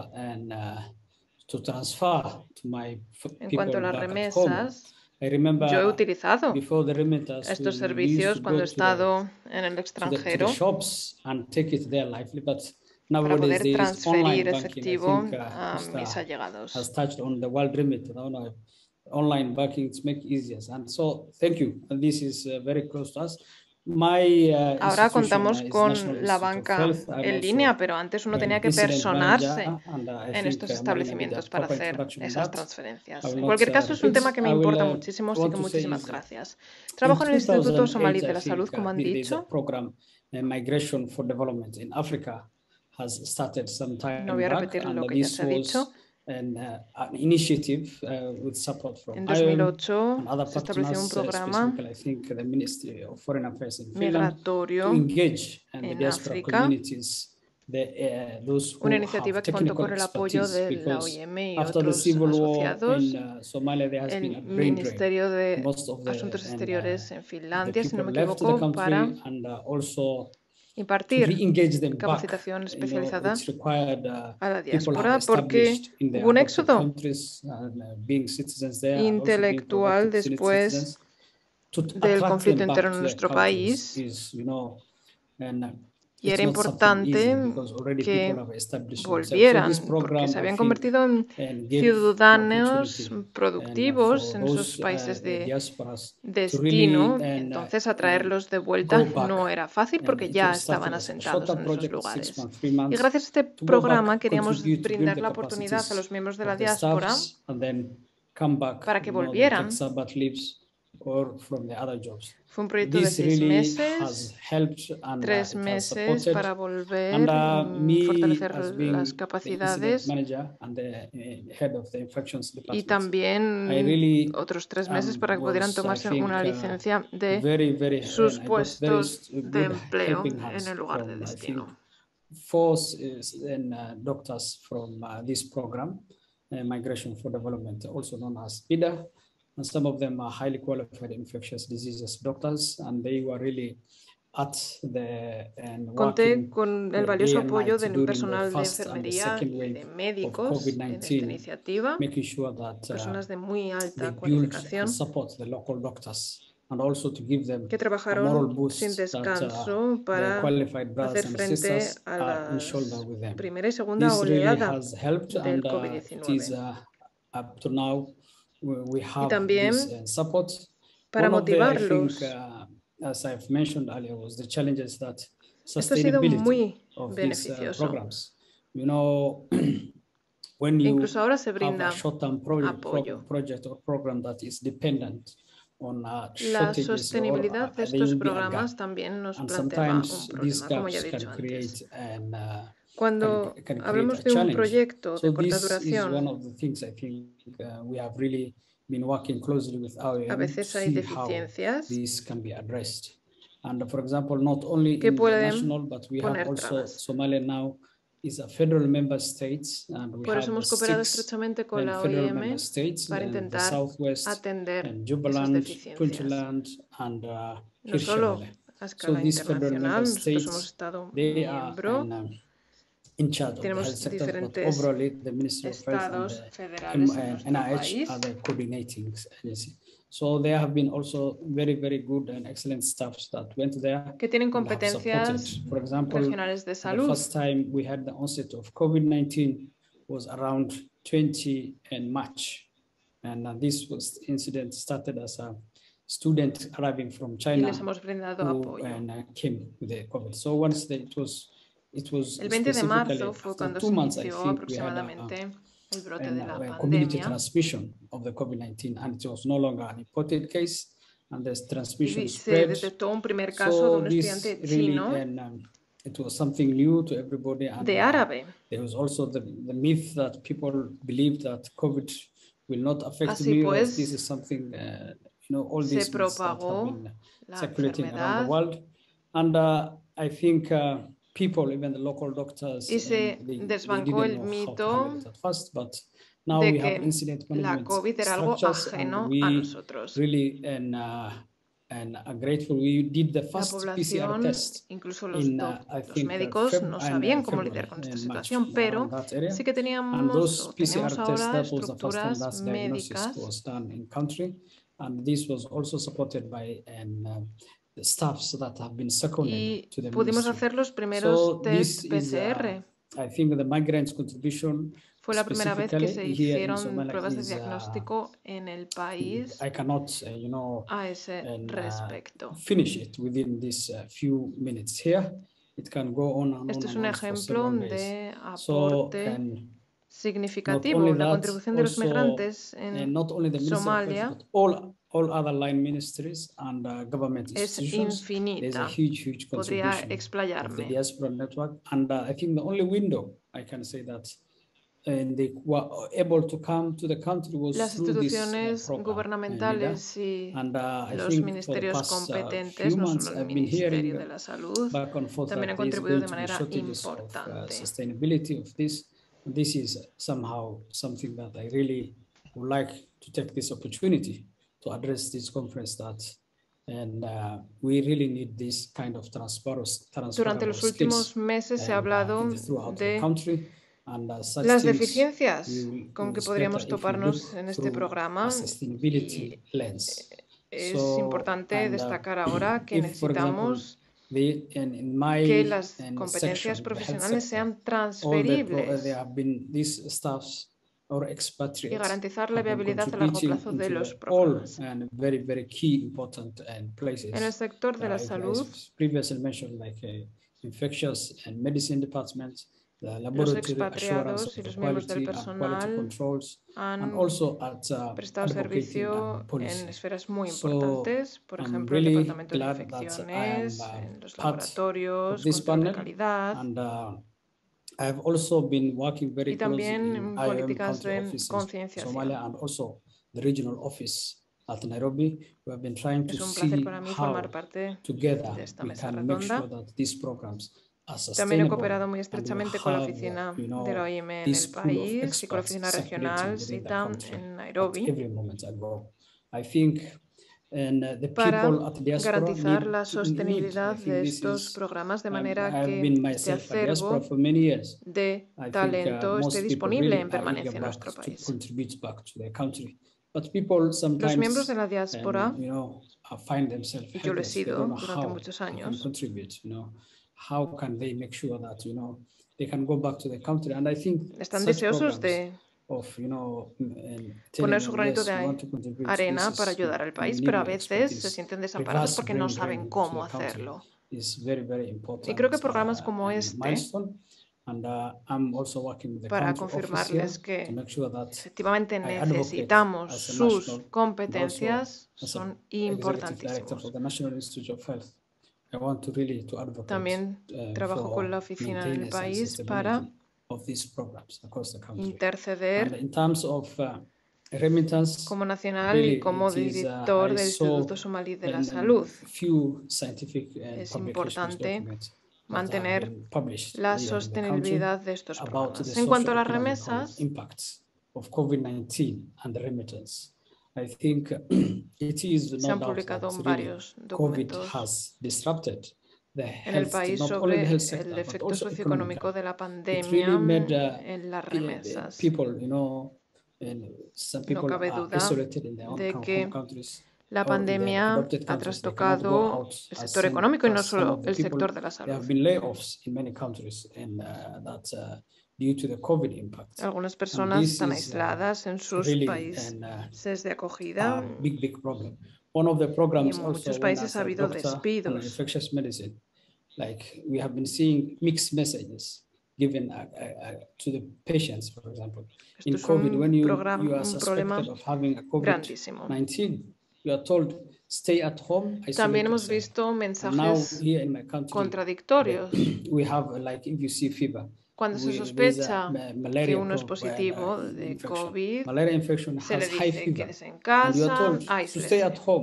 En cuanto a las remesas, yo he utilizado estos servicios cuando he estado en el extranjero para poder transferir efectivo a mis allegados. Ahora contamos con la banca en línea, pero antes uno tenía que personarse en estos establecimientos para hacer esas transferencias. En cualquier caso, es un tema que me importa muchísimo, así que muchísimas gracias. Trabajo en el Instituto Somalí de la Salud, como han dicho. Migration for Development in Africa has started some time No voy a back, repetir and lo que ya this se ha dicho. was an initiative with support from En IOM 2008 and other se estableció un partners, programa specifically I think the Ministry of Foreign Affairs in Finland, migratorio to engage in the en diaspora África, communities, those who una iniciativa have que contó technical con el apoyo expertise, de la because OIM y after the otros civil war asociados. in Somalia, there has been a El brain drain. Ministerio de Most of the Asuntos Exteriores en the Finlandia, si no people me left the equivoco, para country, and also to impartir re-engage them back. capacitación especializada It's required a la people diáspora, have porque established in their hubo un adopted éxodo countries, being citizens there, and also being intelectual productive después citizens, to del attract conflicto them back interno to en their nuestro countries país, is, and y it's era not something easy, importante because already que people have established themselves. So volvieran, this porque program, se I habían think, convertido en gave ciudadanos opportunity productivos for en those esos países de diasporas to destino. really Entonces, atraerlos de vuelta go back. no era fácil porque It ya started estaban as a asentados short-term en esos project, 6 lugares. months, 3 Y months, gracias a este to go programa back, queríamos contribute, to build brindar the la oportunidad a los miembros de la of the diáspora staffs, and then come back, para que they volvieran. take Sabbath leaves or from the other jobs. Fue un proyecto de This 6 really meses, has helped, and 3 it has meses supported. para volver, Me, fortalecer as las being the incident capacidades, manager and the head of the infections y department, también I really otros 3 meses para que pudieran was, I tomarse think, una licencia de very, sus and I got very puestos de good empleo helping en hands el lugar de from, I think, destino. 4 doctors from this program, Migration for Development, also known as IDA, and some of them are highly qualified infectious diseases doctors, and they were really at the Conté con el valioso apoyo del personal de first and the enfermería second y wave de of médicos en esta COVID-19, iniciativa, making sure that personas de muy they alta build cualificación and support the local doctors, and also to give them que a moral trabajaron boost sin that descanso the para qualified brothers hacer and frente sisters a are in shoulder la with them. primera y segunda This really oleada has helped, del and it is COVID-19. up to now we Y have también this support. para One of the, I think, motivarlos. as I've mentioned earlier, was the challenges that Esto ha sido sustainability muy of these beneficioso. programs. When you Incluso ahora se have brinda a short-term apoyo. project or program that is dependent on La shortages, sostenibilidad de there estos will be a programas gap. también nos And planteaba un sometimes these problema, como ya he gaps dicho can create antes. Cuando can create hablamos a de un challenge. proyecto de So corta this is one duración, of the things I think we have really been working closely with a IOM to veces hay see how deficiencias this can be addressed. And for example, not only que in the pueden national, but we have poner also trabas. Somalia now is a federal member state, and we Por eso have hemos cooperado 6 estrechamente con la federal OIM member states para in the intentar southwest, atender and esas Jubaland, deficiencias. Puntland, and No solo Hirshabelle. a So escala these federal member internacional, nosotros hemos states, estado they are miembro, in charge of the tenemos health sector, but diferentes overall the Ministry of Health and estados the federales en nuestro NIH país. are the coordinating agency. So there have been also very, very good and excellent staffs that went there que tienen and have competencias supported. For example, regionales de the salud. first time we had the onset of COVID-19 was around 20 in March. And this incident started as a student arriving from Y China les hemos brindado who apoyo. came with the COVID. So once it was El 20 de marzo specifically fue after cuando 2 se months, I inició think we had aproximadamente el brote de la community pandemia transmission of the COVID-19, and it was no longer an imported case, and the transmission y se spread. detectó un primer caso de un estudiante chino It was something new to everybody, and de árabe. There was also the myth that people believed that COVID will not affect Así me, pues, or this is something, all se these myths that have propagó been la circulating around the enfermedad world. And I think people, even the local doctors, y se they desbancó didn't el know how to mito handle it at first, but now de we have que incident la management COVID era algo structures, ajeno and we a nosotros. really are grateful. We did the La first PCR población, test incluso los, in, los médicos, no sabían cómo lidiar con esta situación, pero sí que tenemos ahora estructuras médicas was done in country, and this was also supported by the staffs that have been seconded to the pudimos ministry. hacer los primeros test this is, PCR. I think the migrants' contribution Fue la primera vez que se specifically here in hicieron Somalia pruebas de is, diagnóstico en el país I cannot, a ese respecto. finish it within these few minutes here. It can go on and Este on es and un on for ejemplo several days. de So, aporte and not significativo. only La that, contribución de los also, migrantes and en not only the Ministry of Health, Somalia but all other line ministries and government es institutions. There's a infinita. huge Podría contribution of the explayarme. diaspora network, and I think the only window I can say that they were able to come to the country was Las through this instituciones program, gubernamentales y and I los think ministerios for the past competentes, few no months solo el I've been hearing Ministerio de la Salud, back and forth también that han there's contribuido going de to be manera shortages of importante. sustainability of this. This is somehow something that I really would like to take this opportunity to address this conference that, and we really need this kind of Durante los últimos meses se ha hablado de las deficiencias con que podríamos toparnos en este programa y es importante destacar ahora que necesitamos que las competencias profesionales sean transferibles y garantizar la viabilidad a largo plazo de los programas. En el sector de la salud, los expatriados y los miembros del personal han prestado servicio en esferas muy importantes, por ejemplo, el departamento de infecciones, en los laboratorios, control de calidad. Y también en políticas de concienciación. Es un placer para mí formar parte de esta mesa redonda. También he cooperado muy estrechamente con la oficina de la IOM en el país y con la oficina regional CITAM en Nairobi para garantizar la sostenibilidad de estos programas de manera que este acervo de talento esté disponible en permanencia en nuestro país. Los miembros de la diáspora, y yo lo he sido durante muchos años, están deseosos de poner su granito de arena para ayudar al país, pero a veces se sienten desamparados porque no saben cómo hacerlo. Y creo que programas como este, para confirmarles que efectivamente necesitamos sus competencias, son importantísimos. También trabajo con la oficina en el país para interceder como nacional y como director del Instituto Somalí de la Salud. Es importante mantener la sostenibilidad de estos programas. En cuanto a las remesas, se han publicado varios documentos en el país sobre el efecto socioeconómico de la pandemia en las remesas. No cabe duda de que la pandemia ha trastocado el sector económico y no solo el sector de la salud. Algunas personas están aisladas en sus países de acogida y en muchos países ha habido despidos. Esto es un problema grandísimo. También hemos visto mensajes contradictorios. Cuando se sospecha que uno es positivo de COVID, se le dice quédese en casa, aíslese.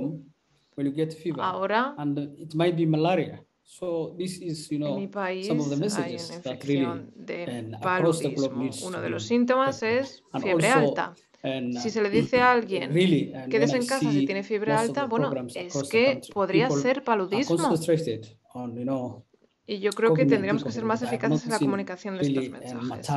Ahora, en mi país hay una infección de paludismo. Uno de los síntomas es fiebre alta. Si se le dice a alguien quédese en casa si tiene fiebre alta, bueno, es que podría ser paludismo. Y yo creo que tendríamos que ser más eficaces en la comunicación de estos mensajes.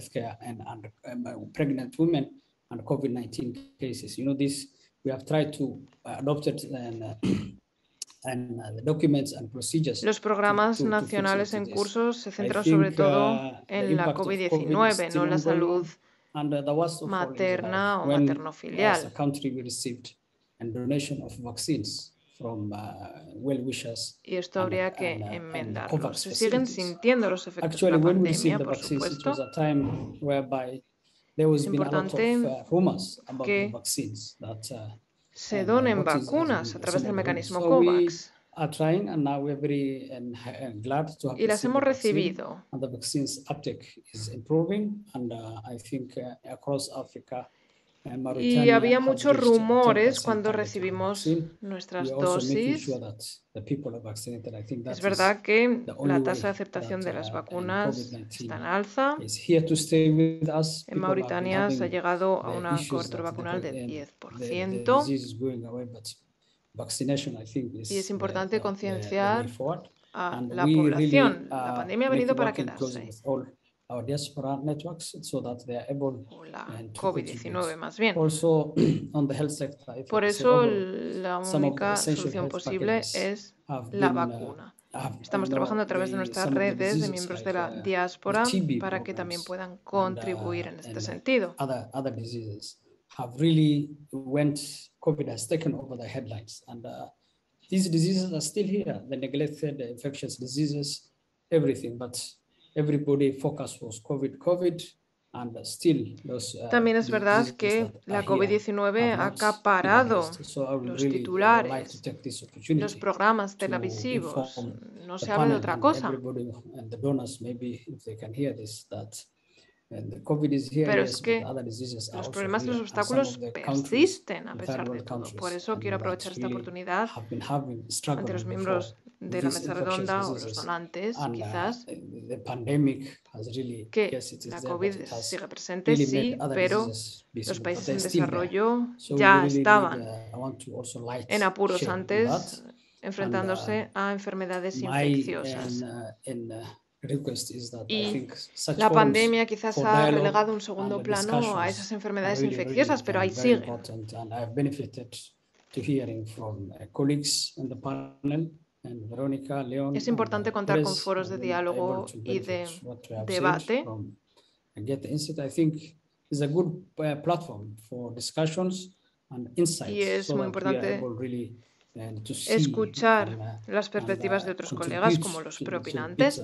Los programas nacionales en curso se centran sobre todo en la COVID-19, no en la salud materna o materno-filial. As a country, we received a donation of vaccines from well-wishers. Y esto habría que enmendarlo. Se siguen sintiendo los efectos de la pandemia, por supuesto. Es importante que se donen vacunas a través del mecanismo COVAX. Y las hemos recibido. Y había muchos rumores cuando recibimos nuestras dosis. Es verdad que la tasa de aceptación de las vacunas está en alza. En Mauritania se ha llegado a una cobertura vacunal de 10%. Y es importante concienciar a la población. La pandemia ha venido para quedarse. Our diaspora networks so that they are able o la COVID-19 más bien. Also, on the health sector, por eso la única solución posible es la vacuna. Estamos trabajando a través de nuestras redes de miembros de la diáspora para que también puedan contribuir en este sentido. Other diseases have really COVID has taken over the headlines, and these diseases are still here, the neglected, the infectious diseases, everything, but everybody focus was COVID, and still those, también es verdad que la COVID-19 ha acaparado los titulares, los programas televisivos. No se habla de otra cosa. Pero es que los problemas y los obstáculos persisten a pesar de todo. Por eso quiero aprovechar esta oportunidad ante los miembros de la mesa redonda o los donantes, quizás, que la COVID sigue presente, sí, pero los países en desarrollo ya estaban en apuros antes, enfrentándose a enfermedades infecciosas. Y la pandemia quizás ha relegado un segundo plano a esas enfermedades infecciosas, pero ahí siguen. Es importante contar con foros de diálogo y de debate. Y es muy importante escuchar las perspectivas de otros colegas como los preopinantes.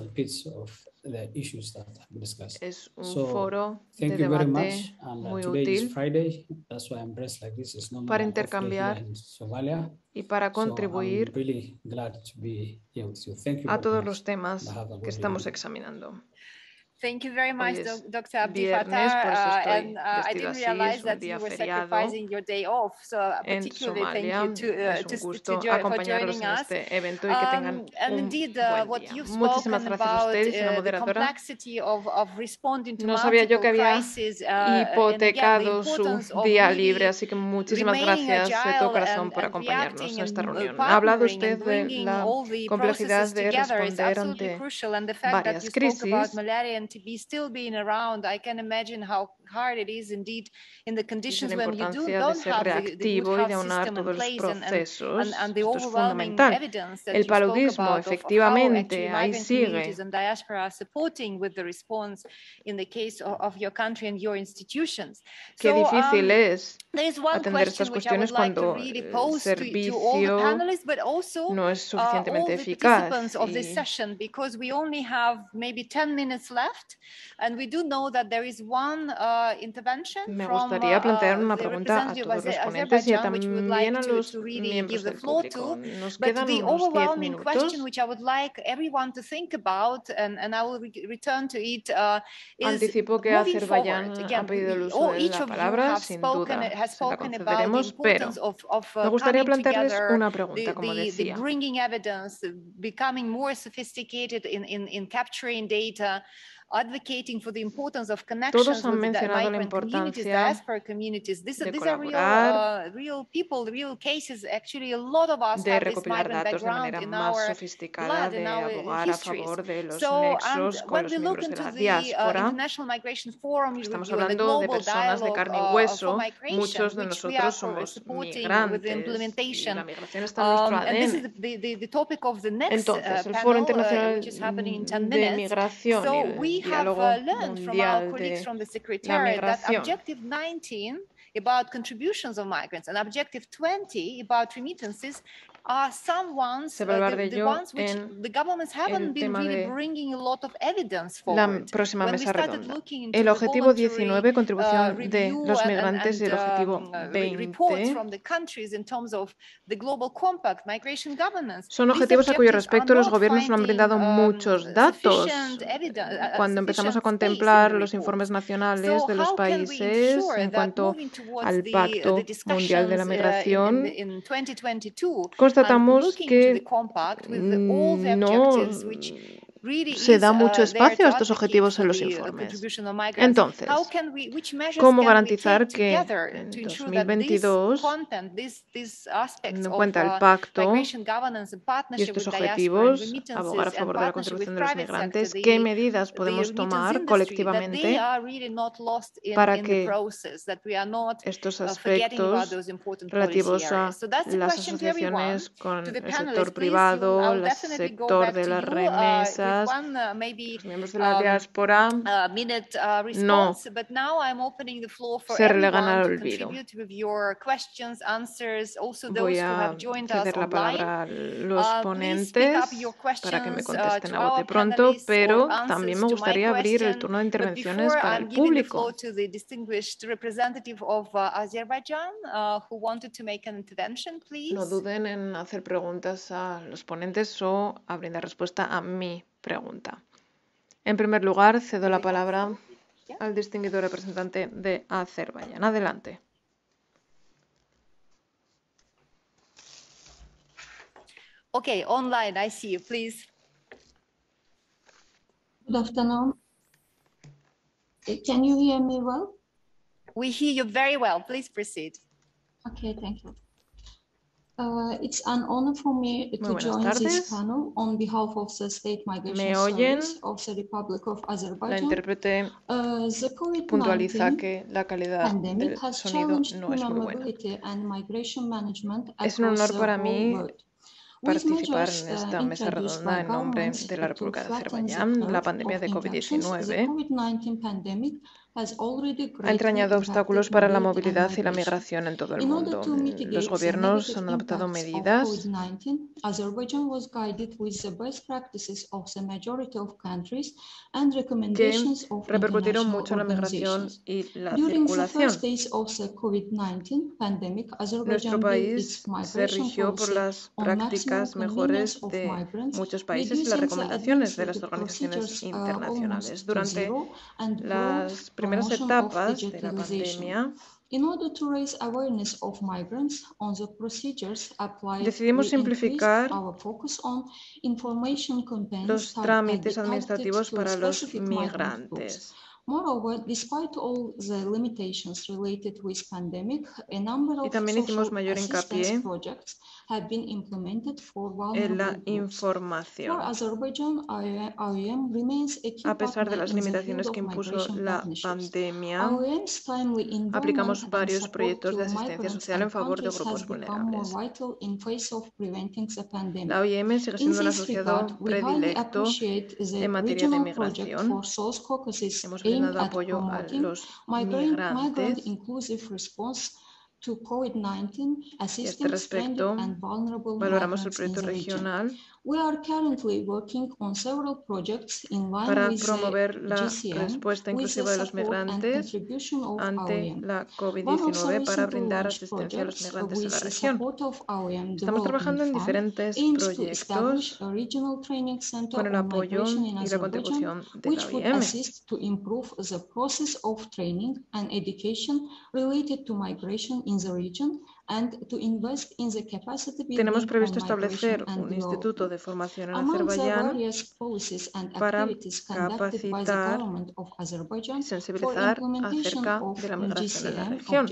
Es un foro de debate muy útil para intercambiar y para contribuir a todos los temas que estamos examinando. Thank you very much, Dr. Abdi Viernes, por eso Fattah. estoy And I vestido didn't así, realize es un that día you were feriado sacrificing your day off. So en particularly Somalia. thank you Es un gusto for acompañarlos joining en us. este evento y que tengan And un indeed, buen what día. you've Muchísimas spoken gracias a about ustedes, señora the moderadora. complexity of responding to No sabía yo que multiple había crises, and again, the hipotecado su importance of día really libre, así que muchísimas remaining gracias de todo agile corazón por and acompañarnos reacting en esta and reunión. Ha hablado partnering usted and de bringing la all the complejidad processes de together is responder absolutely ante crucial, and the fact that varias you spoke about crisis. malaria and TB still being around, I can imagine how hard it is indeed in the conditions when you don't have the good health system in place, and the overwhelming evidence that you spoke about of how actually migrant communities and diaspora are supporting with the response in the case of your country and your institutions. Qué difícil es there is one atender estas question which I would cuestiones like to cuando really el pose to all the servicio panelists, but also no es all suficientemente the eficaz. participants of this session, because we only have maybe 10 minutes left, and we do know that there is one intervention Me from gustaría plantear una the pregunta a representative todos of los ponentes y Azerbaijan, which we would también like a los to really miembros give the del floor público. to. Nos But quedan the unos 10 overwhelming question minutos. which I would like everyone to think about, and I will return to it, is Anticipo que moving Azerbaiyán forward. ha Again, pedido el uso de each la of you palabra, have sin spoken, duda has se la spoken about the concederemos, pero importance of me gustaría coming plantearles together, una pregunta, como the decía. bringing evidence, becoming more sophisticated in capturing data, advocating for the importance of connections Todos han with the mencionado la migrant communities, importancia diaspora communities. These de are colaborar, real people, real cases. Actually, a lot of us de have this recopilar migrant datos de background manera in más our sofisticada, blood, in de our abogar a histories. favor de los So, nexos and con when los we look miembros de into la the diáspora, International Migration Forum estamos review and the hablando de global personas de dialogue carne y for hueso. migration, Muchos de which we nosotros are somos supporting with the migrantes y la implementation. migración está en nuestro And this is ADN. the topic of the next Entonces, el Foro panel, Internacional which is happening in 10 de minutes. Migración So y we diálogo mundial de la migración. Objective 19 about contributions of migrants and Objective 20 about remittances are some ones, Se va a hablar de the ello ones which the governments haven't been really bringing a lot of evidence forward. La próxima mesa redonda. Into El objetivo the 19, contribución de los migrantes, y el objetivo reports 20 from the countries in terms of the global compact, migration governance. son objetivos a cuyo respecto los gobiernos no han brindado muchos datos. Cuando empezamos a contemplar los informes nacionales de los países en cuanto al Pacto Mundial de la Migración, constatamos que no se da mucho espacio a estos objetivos en los informes. Entonces, ¿cómo garantizar que en 2022, teniendo en cuenta el pacto y estos objetivos, abogar a favor de la contribución de los migrantes, qué medidas podemos tomar colectivamente para que estos aspectos relativos a las asociaciones con el sector privado, el sector de las remesas, los miembros de la diáspora, no se relegan al olvido? Voy a ceder la palabra a los ponentes para que me contesten a bote pronto, pero también me gustaría abrir el turno de intervenciones para el público. No duden en hacer preguntas a los ponentes o a brindar respuesta a mi pregunta. En primer lugar, cedo la palabra al distinguido representante de Azerbaiyán. Adelante. Okay, online, I see you, please. Good afternoon. Can you hear me well? We hear you very well. Please proceed. Okay, thank you. It's an honor for me to join this panel on behalf of the State Migration Service of the Republic of Azerbaijan. La intérprete puntualiza que la calidad del sonido no es muy buena. Es un honor para mí participar en esta mesa redonda en nombre de la República de Azerbaiyán. La pandemia de COVID-19 ha entrañado obstáculos para la movilidad y la migración en todo el mundo. Los gobiernos han adoptado medidas que repercutieron mucho en la migración y la circulación. Nuestro país se rigió por las prácticas mejores de muchos países y las recomendaciones de las organizaciones internacionales. Durante las primeras etapas de la pandemia, decidimos simplificar los trámites administrativos para los migrantes. Y también hicimos mayor hincapié en la información. A pesar de las limitaciones que impuso la pandemia, aplicamos varios proyectos de asistencia social en favor de grupos vulnerables. La IOM sigue siendo un asociado predilecto en materia de migración. Hemos brindado apoyo a los migrantes. Y a este respecto, valoramos el proyecto regional para promover la respuesta inclusiva de los migrantes ante la COVID-19 para brindar asistencia a los migrantes en la región. Estamos trabajando en diferentes proyectos con el apoyo y la contribución de la IOM. Tenemos previsto establecer un instituto de formación en Azerbaiyán para capacitar y sensibilizar acerca de la migración en la región,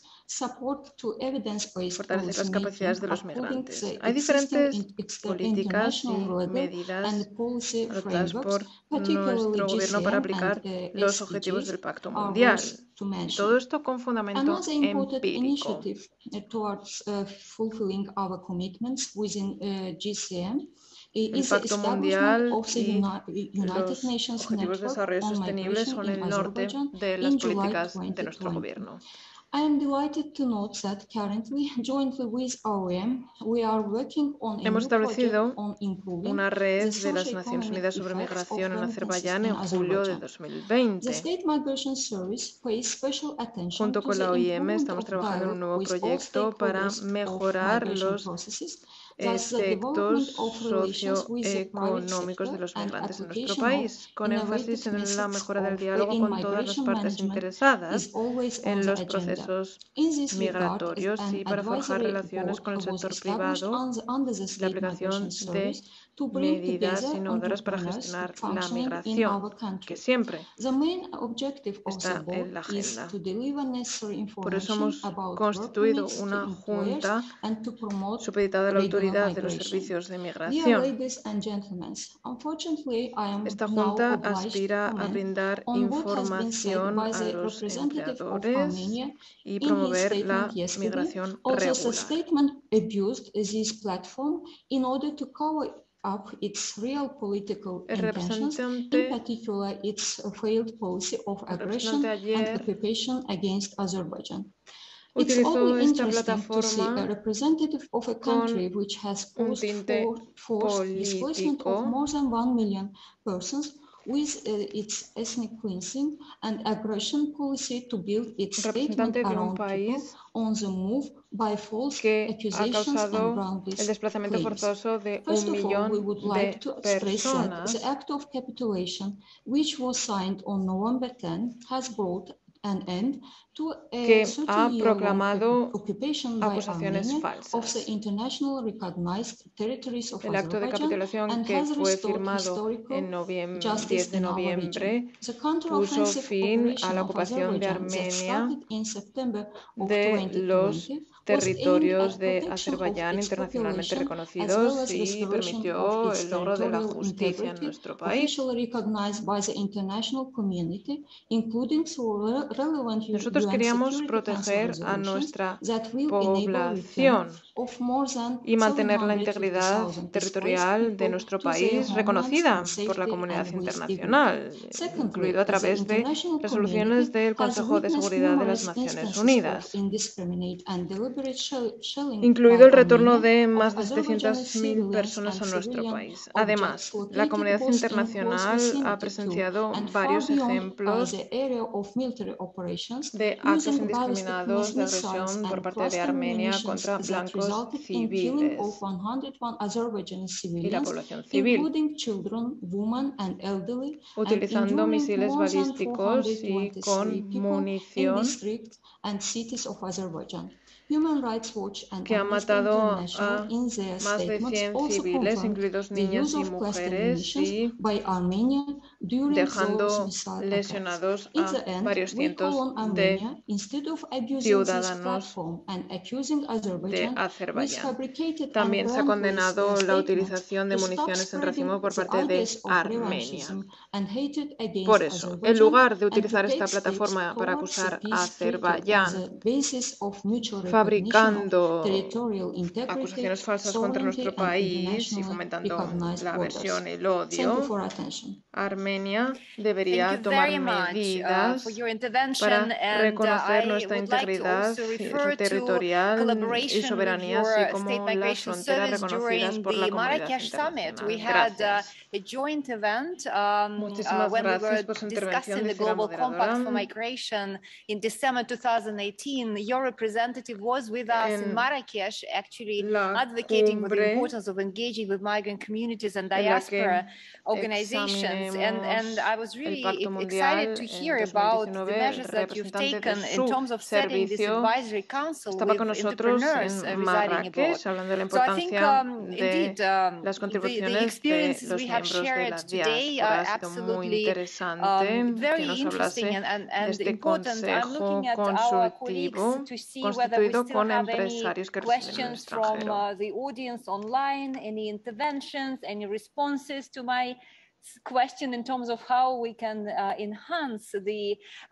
fortalecer las capacidades de los migrantes. Hay diferentes políticas y medidas adoptadas por nuestro gobierno para aplicar los objetivos del Pacto Mundial. Todo esto con fundamento empírico. towards fulfilling our commitments within GCM El is the Pacto establishment Mundial of the United los Nations Objetivos de Network Desarrollo on Sostenible Migration son in el norte Azerbaijan de las in July políticas de nuestro 2020. gobierno. I am delighted to note that currently, jointly with IOM, we are working on a Hemos new project establecido on improving una red the de las Naciones socio-economic Unidas sobre effects of Migración en remittances Azerbaiyán in en julio de Azerbaijan. The 2020. State Migration Service pays special attention Junto to con the la OIM improvement estamos of trabajando en un dialogue nuevo with all proyecto para stakeholders of mejorar migration los processes, thus the efectos development of relations with the private socioeconómicos de sector los and migrantes en nuestro application of país, con énfasis innovative en la methods mejora del of diálogo con todas las in-migration partes management interesadas is always on en the los agenda. procesos In this regard, migratorios an y para forjar advisory relaciones board con el was sector established privado under the y la State aplicación Migration de Service to bring medidas together innovadoras para entrepreneurs gestionar la functioning in migración, our country. que siempre The main objective of the está board en la is agenda. to deliver necessary Por eso information hemos about work constituido permits to una employers junta and to promote supeditada a la regular autoridad de los migration. servicios de Dear migración. ladies and gentlemen, unfortunately, I am Esta now junta obliged aspira to a comment brindar on what has been said información by a the los representative of empleadores Armenia y in his promover statement la yesterday. migración Also, the regular. statement abused this platform in order to cover up its real political El intentions, in representante particular its failed policy of aggression and ayer occupation against Azerbaijan. It's utilizó oddly esta interesting to see a plataforma representative of a country which has un caused tinte forced displacement of político more than 1 million persons with its ethnic cleansing and aggression policy to build its statement around people on the move by false accusations and groundless el desplazamiento claims. forzoso de First 1 of all, we millón would de like to express that personas the act of capitulation, which was signed on November 10, has brought an end to a que ha 30-year-long proclamado occupation by acusaciones Armenia falsas. of the international recognized territories of El acto de Azerbaijan capitulación and que has fue restored firmado en historical 10 justice de in our noviembre region. The puso counteroffensive fin a operation la of ocupación de Azerbaijan that Armenia started in September of de los 2020 was aimed territorios at de protection of Azerbaiyán its internacionalmente population as reconocidos well as y restoration of permitió its el logro de la territorial justicia en integrity, nuestro país. officially recognized by the international community, including through relevant Nosotros UN queríamos Security Council proteger a resolutions nuestra that will enable return población of more than y mantener la 750,000 integridad displaced territorial de people nuestro to their país homelands reconocida in por la safety comunidad and with internacional, dignity. Secondly, incluido a the través de international resoluciones community del has Consejo de witnessed Seguridad de las numerous Naciones instances of Unidas, indiscriminate and deliberate shelling incluido el by retorno Armenia de of más de Azerbaijani 700.000 civilians personas and a nuestro civilian país. Además, objects la located comunidad both in close internacional ha vicinity to presenciado and far varios beyond ejemplos the area of military operations de actos using ballistic indiscriminados de missiles agresión por and parte de cluster Armenia munitions contra that blancos resulted in killing of civiles 101 Azerbaijani y la civilians, población civil, including children, women, and elderly, and utilizando enduring misiles more than balísticos y 423 con people in munición districts and cities of Azerbaijan. Human Rights Watch and que ha Amnesty matado International a in their más de statements 100 also civiles, confirmed incluidos the niñas use y of cluster mujeres, munitions y by Armenia during those dejando missile attacks. lesionados In a the end, varios we call cientos on de Armenia, instead of abusing this ciudadanos platform and accusing de Azerbaijan with Azerbaiyán. fabricated and También se ha groundless condenado la statements utilización de to stop municiones en spreading racimo por the parte de ideas of Armenia. revanchism and hatred against Por eso, en Azerbaijan lugar de and to utilizar take esta steps plataforma para towards a acusar a peace treaty on Azerbaiyán the basis of mutual recognition of fabricando territorial integrity, acusaciones falsas contra sovereignty, nuestro and país y internationally fomentando recognized la borders. aversión y el Thank you odio, for attention. Armenia Thank debería you tomar very much medidas for your intervention, para and reconocer I nuestra would like to integridad also refer to territorial y collaboration with soberanía, your así state como las migration fronteras service reconocidas during por la the comunidad Marrakesh summit. We internacional. had Gracias. a joint event Muchísimas when we gracias were por su intervención, discussing the dice la Global Compact for moderadora. Migration in December 2018. Your representative was with us in Marrakesh, actually advocating for the importance of engaging with migrant communities and diaspora organizations. And I was really excited to hear about the measures that you've taken in terms of setting this advisory council with entrepreneurs residing abroad. So I think indeed the experiences we have shared today are absolutely very interesting and important. I'm looking at our colleagues to see whether we still have any questions from the audience online, any interventions, any responses to my question in terms of how we can enhance the,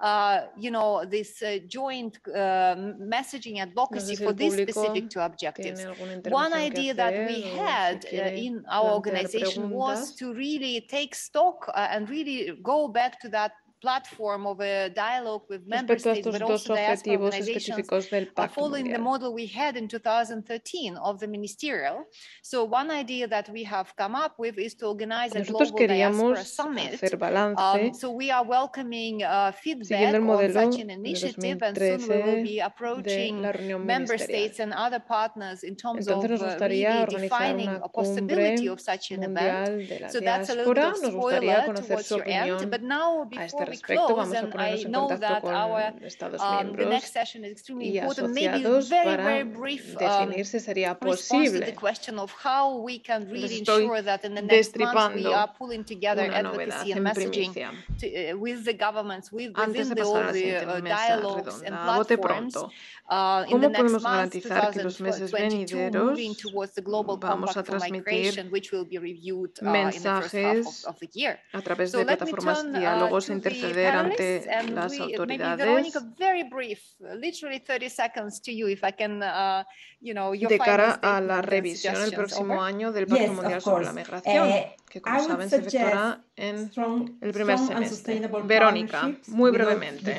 this joint messaging advocacy for these specific two objectives. One idea that we had in our organization was to really take stock and really go back to that platform of a dialogue with member states, but also diaspora organizations, following the model we had in 2013 of the ministerial. So one idea that we have come up with is to organize a global diaspora summit. So we are welcoming feedback on such an initiative, and soon we will be approaching member states and other partners in terms of really defining a possibility of such an event. So that's a little bit of spoiler towards your end. But now, before we close, and I know that the next session is extremely important, maybe very brief response to the question of how we can really ensure that in the next months we are pulling together advocacy and messaging with the governments, within all the dialogues and platforms. In the next month, 2022, moving towards the global compact for migration, which will be reviewed in the first half of the year. So let me turn to the panelists, and maybe Veronica, very brief, literally 30 seconds to you, if I can, your de final cara a la statement revisión el próximo año del Pacto Mundial sobre la Migración, que como saben se efectuará en el primer semestre. Verónica, muy brevemente.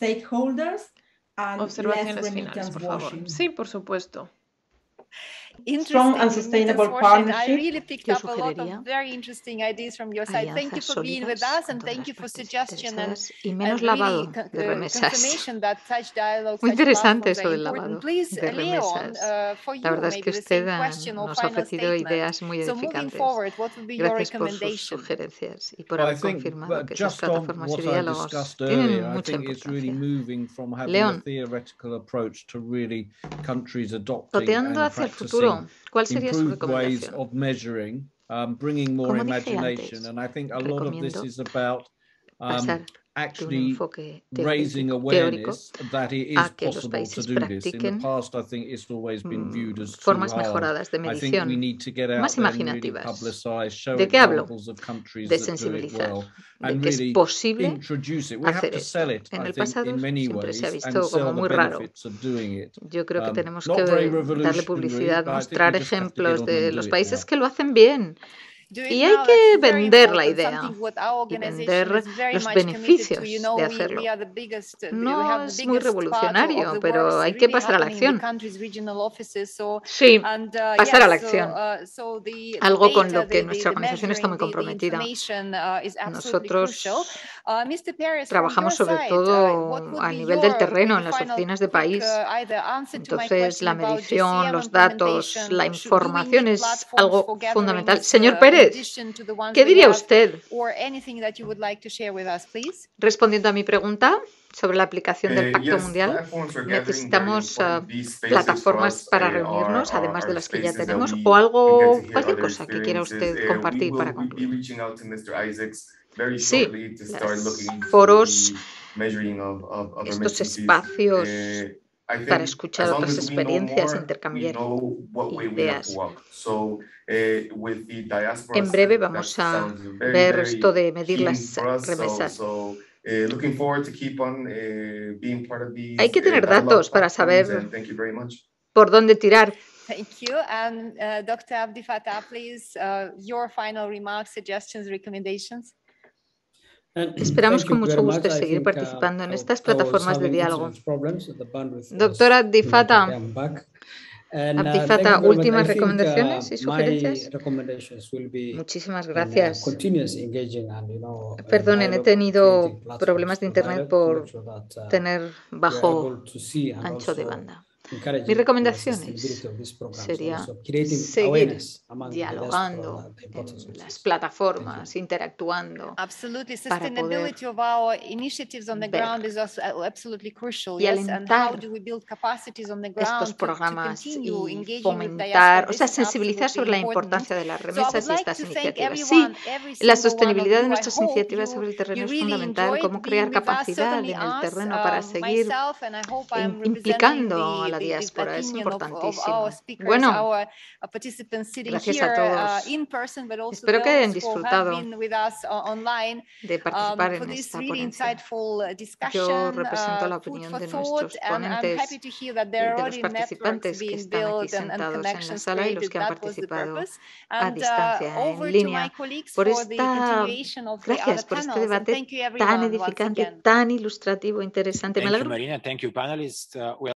Observaciones finales, por favor. Sí, por supuesto. Strong and sustainable partnership. I really picked up a lot of very interesting ideas from your side. Thank you for being with us, and thank you for suggestion and really confirmation that such dialogues, Muy such interesante platforms eso are del lavado important. Please, de Leon, remesas. for you, La verdad es que maybe the same usted question or nos ha final ofrecido ideas statement. muy So moving edificantes. forward, what would be your Gracias por sus recommendation? sugerencias y por haber confirmado que esas plataformas y diálogos tienen mucha importancia. León, oteando hacia el futuro, ¿cuál sería su recomendación? Como dije antes, recomiendo pasar de un enfoque teórico a que los países practiquen formas mejoradas de medición, más imaginativas. ¿De qué hablo? De sensibilizar, de que es posible hacer esto. En el pasado siempre se ha visto como muy raro. Yo creo que tenemos que darle publicidad, mostrar ejemplos de los países que lo hacen bien. Y hay que vender la idea y vender los beneficios de hacerlo. No es muy revolucionario, pero hay que pasar a la acción. Sí, pasar a la acción. Algo con lo que nuestra organización está muy comprometida. Nosotros trabajamos sobre todo a nivel del terreno, en las oficinas de país. Entonces, la medición, los datos, la información es algo fundamental. Señor Pérez, ¿qué diría usted? Respondiendo a mi pregunta sobre la aplicación del Pacto Mundial, necesitamos plataformas para reunirnos, además de las que ya tenemos, o cualquier cosa que quiera usted compartir para concluir. Sí, los foros, estos espacios para escuchar otras experiencias, intercambiar ideas. En breve vamos a ver esto de medir las remesas. Hay que tener datos para saber por dónde tirar. Thank you. And Dr. Abdi Fattah, please, your final remarks, suggestions, recommendations. Esperamos con mucho gusto seguir participando en estas plataformas de diálogo. Doctora Abdi Fattah, últimas recomendaciones y sugerencias. Muchísimas gracias. Perdonen, he tenido problemas de internet por tener bajo ancho de banda. Mis recomendaciones sería seguir dialogando en las plataformas, interactuando para poder y alentar estos programas y fomentar, sensibilizar sobre la importancia de las remesas y estas iniciativas. Sí, la sostenibilidad de nuestras iniciativas sobre el terreno es fundamental, cómo crear capacidad en el terreno para seguir implicando a la la diáspora. Es importantísimo. Bueno, gracias a todos. Espero que hayan disfrutado de participar en esta ponencia. Yo represento la opinión de nuestros ponentes y de los participantes que están aquí sentados en la sala y los que han participado a distancia, en línea. Gracias por este debate tan edificante, tan ilustrativo, interesante. Me alegro. Marina. Thank you, panelists.